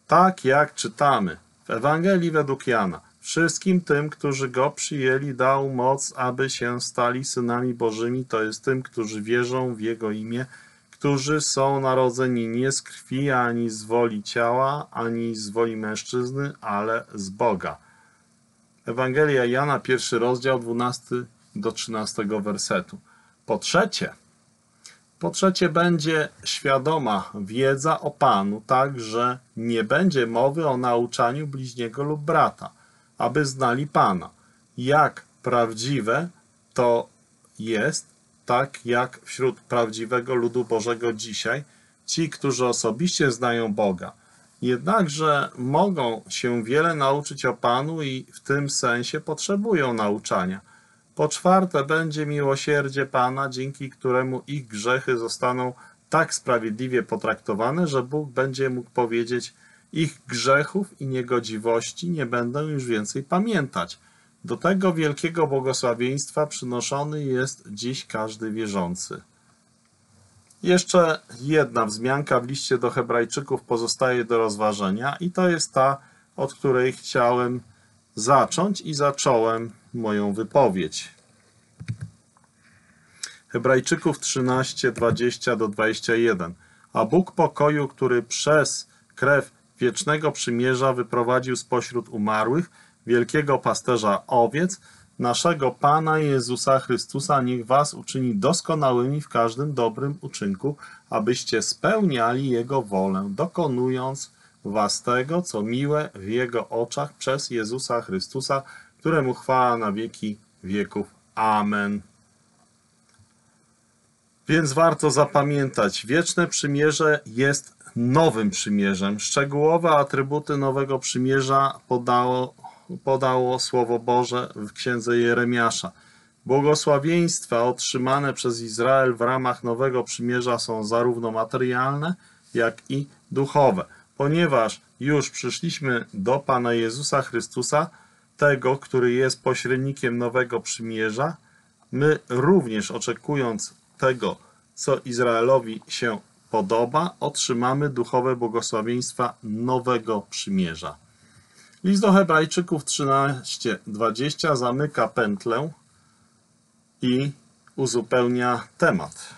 Tak jak czytamy w Ewangelii według Jana. Wszystkim tym, którzy Go przyjęli, dał moc, aby się stali synami Bożymi, to jest tym, którzy wierzą w Jego imię, którzy są narodzeni nie z krwi, ani z woli ciała, ani z woli mężczyzny, ale z Boga. Ewangelia Jana, pierwszy rozdział, dwunasty do trzynastego wersetu. Po trzecie, po trzecie będzie świadoma wiedza o Panu, tak, że nie będzie mowy o nauczaniu bliźniego lub brata, aby znali Pana. Jak prawdziwe to jest, tak jak wśród prawdziwego ludu Bożego dzisiaj, ci, którzy osobiście znają Boga. Jednakże mogą się wiele nauczyć o Panu i w tym sensie potrzebują nauczania. Po czwarte, będzie miłosierdzie Pana, dzięki któremu ich grzechy zostaną tak sprawiedliwie potraktowane, że Bóg będzie mógł powiedzieć: ich grzechów i niegodziwości nie będę już więcej pamiętać. Do tego wielkiego błogosławieństwa przynoszony jest dziś każdy wierzący. Jeszcze jedna wzmianka w liście do Hebrajczyków pozostaje do rozważenia i to jest ta, od której chciałem zacząć i zacząłem moją wypowiedź. Hebrajczyków trzynaście, dwadzieścia do dwudziestego pierwszego. A Bóg pokoju, który przez krew wiecznego przymierza wyprowadził spośród umarłych wielkiego pasterza owiec, naszego Pana Jezusa Chrystusa, niech was uczyni doskonałymi w każdym dobrym uczynku, abyście spełniali Jego wolę, dokonując was tego, co miłe w Jego oczach przez Jezusa Chrystusa, któremu chwała na wieki wieków. Amen. Więc warto zapamiętać, wieczne przymierze jest nowym przymierzem. Szczegółowe atrybuty nowego przymierza podało, podało Słowo Boże w księdze Jeremiasza. Błogosławieństwa otrzymane przez Izrael w ramach nowego przymierza są zarówno materialne, jak i duchowe. Ponieważ już przyszliśmy do Pana Jezusa Chrystusa, tego, który jest pośrednikiem nowego przymierza, my również, oczekując tego, co Izraelowi się podoba, otrzymamy duchowe błogosławieństwa nowego przymierza. List do Hebrajczyków trzynaście, dwadzieścia zamyka pętlę i uzupełnia temat.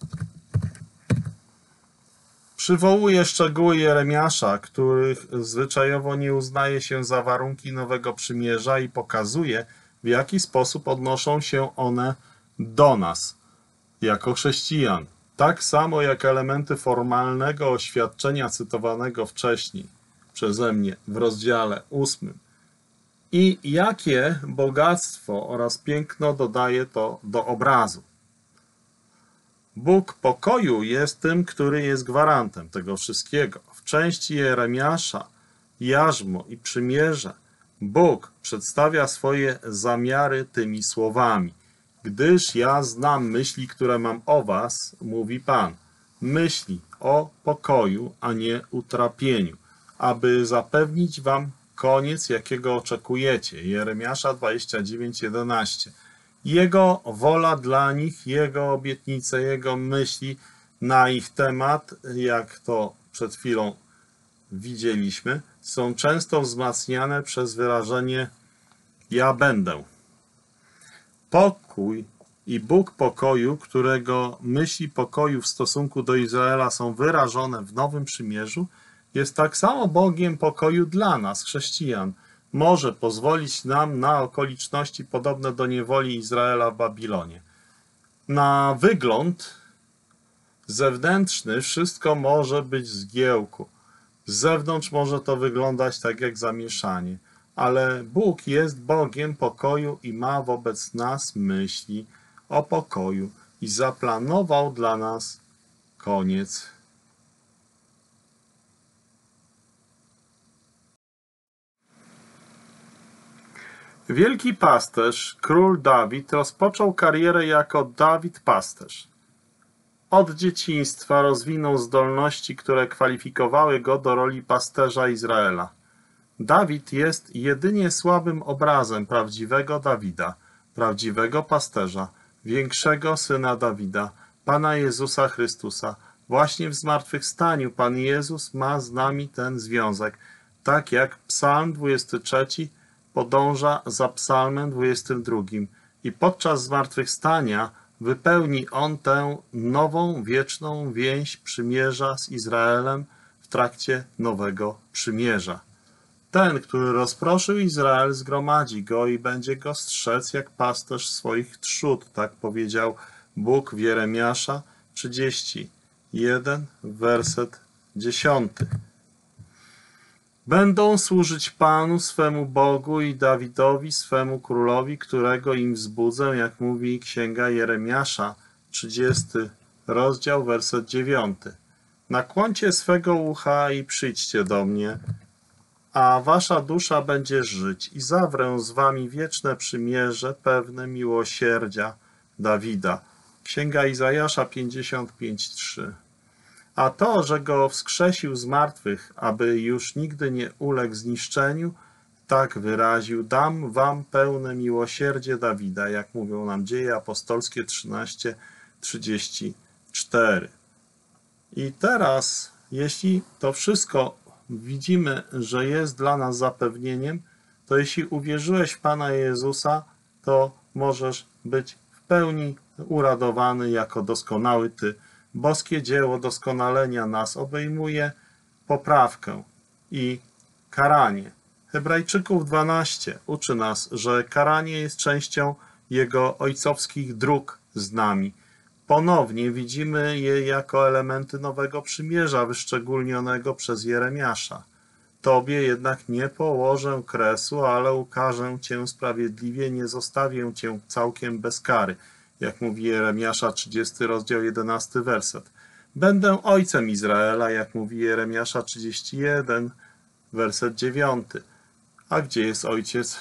Przywołuje szczegóły Jeremiasza, których zwyczajowo nie uznaje się za warunki nowego przymierza, i pokazuje, w jaki sposób odnoszą się one do nas, jako chrześcijan. Tak samo jak elementy formalnego oświadczenia cytowanego wcześniej przeze mnie w rozdziale ósmym. I jakie bogactwo oraz piękno dodaje to do obrazu. Bóg pokoju jest tym, który jest gwarantem tego wszystkiego. W części Jeremiasza, jarzmo i przymierze Bóg przedstawia swoje zamiary tymi słowami. Gdyż ja znam myśli, które mam o was, mówi Pan. Myśli o pokoju, a nie utrapieniu, aby zapewnić wam koniec, jakiego oczekujecie. Jeremiasza dwadzieścia dziewięć, jedenaście. Jego wola dla nich, Jego obietnice, Jego myśli na ich temat, jak to przed chwilą widzieliśmy, są często wzmacniane przez wyrażenie ja będę. Pokój i Bóg pokoju, którego myśli pokoju w stosunku do Izraela są wyrażone w Nowym Przymierzu, jest tak samo Bogiem pokoju dla nas, chrześcijan. Może pozwolić nam na okoliczności podobne do niewoli Izraela w Babilonie. Na wygląd zewnętrzny wszystko może być w zgiełku. Z zewnątrz może to wyglądać tak jak zamieszanie. Ale Bóg jest Bogiem pokoju i ma wobec nas myśli o pokoju i zaplanował dla nas koniec. Wielki pasterz, król Dawid, rozpoczął karierę jako Dawid pasterz. Od dzieciństwa rozwinął zdolności, które kwalifikowały go do roli pasterza Izraela. Dawid jest jedynie słabym obrazem prawdziwego Dawida, prawdziwego pasterza, większego syna Dawida, Pana Jezusa Chrystusa, Właśnie w zmartwychwstaniu Pan Jezus ma z nami ten związek, tak jak Psalm dwudziesty trzeci podąża za Psalmem dwudziestym drugim i podczas zmartwychwstania wypełni On tę nową, wieczną więź przymierza z Izraelem w trakcie nowego przymierza. Ten, który rozproszył Izrael, zgromadzi go i będzie go strzec jak pasterz swoich trzód, tak powiedział Bóg w Jeremiasza trzydziesty jeden, werset dziesiąty. Będą służyć Panu swemu Bogu i Dawidowi swemu królowi, którego im wzbudzę, jak mówi Księga Jeremiasza, trzydziesty rozdział, werset dziewiąty. Nakłońcie swego ucha i przyjdźcie do mnie, a wasza dusza będzie żyć i zawrę z wami wieczne przymierze, pewne miłosierdzia Dawida. Księga Izajasza pięćdziesiąt pięć, trzy. A to, że go wskrzesił z martwych, aby już nigdy nie uległ zniszczeniu, tak wyraził: dam wam pełne miłosierdzie Dawida, jak mówią nam Dzieje Apostolskie trzynaście, trzydzieści cztery. I teraz, jeśli to wszystko widzimy, że jest dla nas zapewnieniem, to jeśli uwierzyłeś w Pana Jezusa, to możesz być w pełni uradowany jako doskonały Ty. Boskie dzieło doskonalenia nas obejmuje poprawkę i karanie. Hebrajczyków dwanaście uczy nas, że karanie jest częścią Jego ojcowskich dróg z nami. Ponownie widzimy je jako elementy nowego przymierza wyszczególnionego przez Jeremiasza. Tobie jednak nie położę kresu, ale ukażę Cię sprawiedliwie, nie zostawię Cię całkiem bez kary. Jak mówi Jeremiasza trzydziesty rozdział, jedenasty werset. Będę ojcem Izraela, jak mówi Jeremiasza trzydziesty jeden, werset dziewiąty. A gdzie jest ojciec,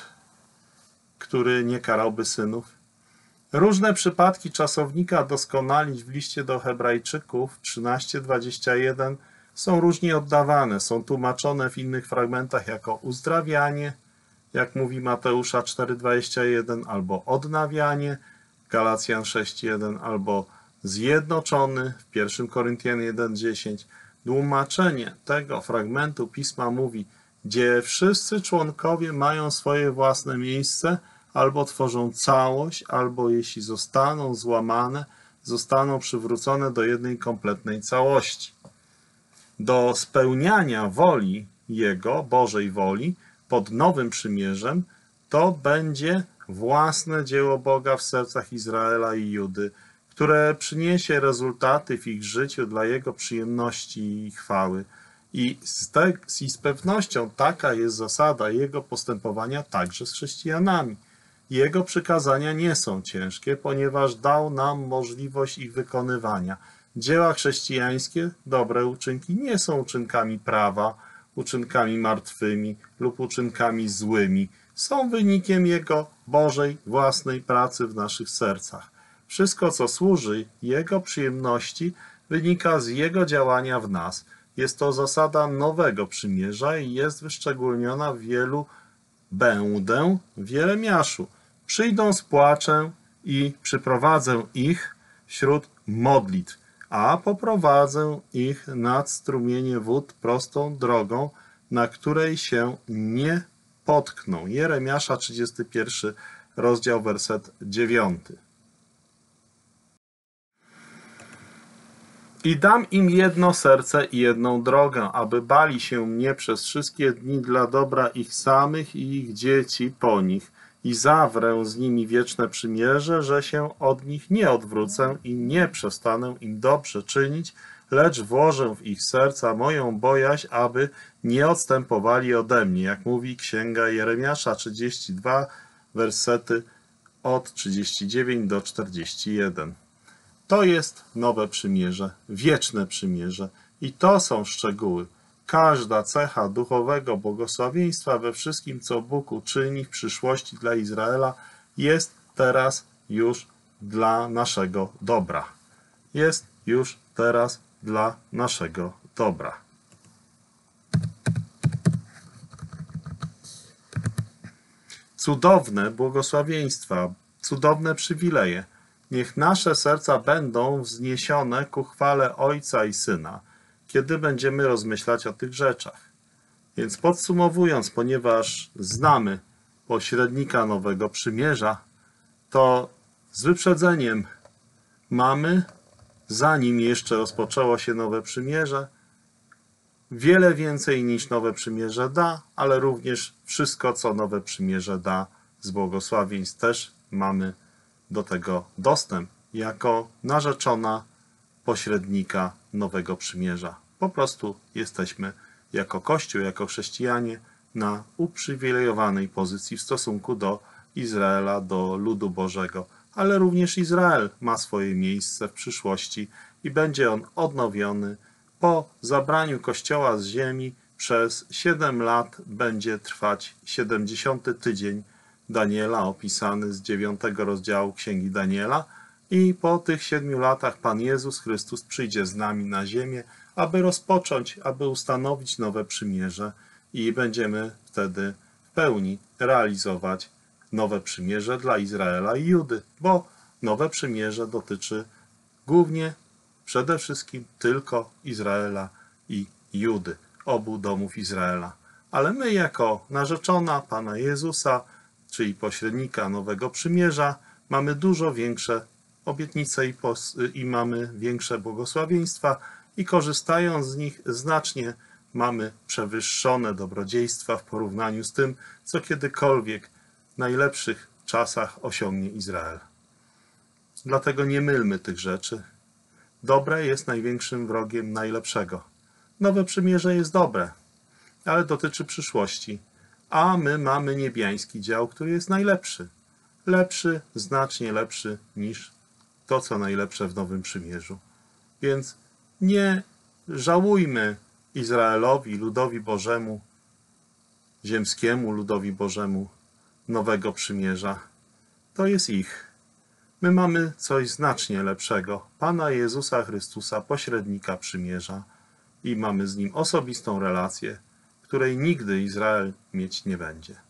który nie karałby synów? Różne przypadki czasownika doskonalić w liście do Hebrajczyków trzynaście, dwadzieścia jeden są różnie oddawane, są tłumaczone w innych fragmentach jako uzdrawianie, jak mówi Mateusza cztery, dwadzieścia jeden, albo odnawianie, Galacjan sześć, jeden, albo zjednoczony w pierwszym Koryntian jeden, dziesięć. Tłumaczenie tego fragmentu Pisma mówi: gdzie wszyscy członkowie mają swoje własne miejsce, albo tworzą całość, albo jeśli zostaną złamane, zostaną przywrócone do jednej kompletnej całości. Do spełniania woli Jego, Bożej woli, pod nowym przymierzem, to będzie własne dzieło Boga w sercach Izraela i Judy, które przyniesie rezultaty w ich życiu dla Jego przyjemności i chwały. I z, te, i z pewnością taka jest zasada Jego postępowania także z chrześcijanami. Jego przykazania nie są ciężkie, ponieważ dał nam możliwość ich wykonywania. Dzieła chrześcijańskie, dobre uczynki, nie są uczynkami prawa, uczynkami martwymi lub uczynkami złymi. Są wynikiem Jego Bożej własnej pracy w naszych sercach. Wszystko, co służy Jego przyjemności, wynika z Jego działania w nas. Jest to zasada nowego przymierza i jest wyszczególniona w wielu będę w Jeremiaszu. Przyjdą z płaczem i przyprowadzę ich wśród modlitw, a poprowadzę ich nad strumienie wód prostą drogą, na której się nie potkną. Jeremiasza trzydziesty pierwszy rozdział, werset dziewiąty. I dam im jedno serce i jedną drogę, aby bali się mnie przez wszystkie dni dla dobra ich samych i ich dzieci po nich. I zawrę z nimi wieczne przymierze, że się od nich nie odwrócę i nie przestanę im dobrze czynić, lecz włożę w ich serca moją bojaźń, aby nie odstępowali ode mnie, jak mówi Księga Jeremiasza trzydzieści dwa, wersety od trzydziestu dziewięciu do czterdziestu jeden. To jest nowe przymierze, wieczne przymierze i to są szczegóły. Każda cecha duchowego błogosławieństwa we wszystkim, co Bóg uczyni w przyszłości dla Izraela, jest teraz już dla naszego dobra. Jest już teraz dla naszego dobra. Cudowne błogosławieństwa, cudowne przywileje. Niech nasze serca będą wzniesione ku chwale Ojca i Syna, kiedy będziemy rozmyślać o tych rzeczach. Więc podsumowując, ponieważ znamy pośrednika Nowego Przymierza, to z wyprzedzeniem mamy, zanim jeszcze rozpoczęło się Nowe Przymierze, wiele więcej niż Nowe Przymierze da, ale również wszystko, co Nowe Przymierze da z błogosławieństw, też mamy do tego dostęp jako narzeczona pośrednika Nowego Przymierza. Po prostu jesteśmy jako Kościół, jako chrześcijanie na uprzywilejowanej pozycji w stosunku do Izraela, do ludu Bożego. Ale również Izrael ma swoje miejsce w przyszłości i będzie on odnowiony po zabraniu Kościoła z ziemi. Przez siedem lat będzie trwać siedemdziesiąty tydzień Daniela, opisany z dziewiątego rozdziału Księgi Daniela. I po tych siedmiu latach Pan Jezus Chrystus przyjdzie z nami na ziemię, aby rozpocząć, aby ustanowić nowe przymierze i będziemy wtedy w pełni realizować nowe przymierze dla Izraela i Judy, bo nowe przymierze dotyczy głównie, przede wszystkim tylko Izraela i Judy, obu domów Izraela. Ale my jako narzeczona Pana Jezusa, czyli pośrednika nowego przymierza, mamy dużo większe obietnice i, i mamy większe błogosławieństwa i korzystając z nich znacznie mamy przewyższone dobrodziejstwa w porównaniu z tym, co kiedykolwiek w najlepszych czasach osiągnie Izrael. Dlatego nie mylmy tych rzeczy. Dobre jest największym wrogiem najlepszego. Nowe przymierze jest dobre, ale dotyczy przyszłości, a my mamy niebiański dział, który jest najlepszy. Lepszy, znacznie lepszy niż to, co najlepsze w Nowym Przymierzu. Więc nie żałujmy Izraelowi, ludowi Bożemu, ziemskiemu ludowi Bożemu Nowego Przymierza. To jest ich. My mamy coś znacznie lepszego. Pana Jezusa Chrystusa, pośrednika przymierza i mamy z Nim osobistą relację, której nigdy Izrael mieć nie będzie.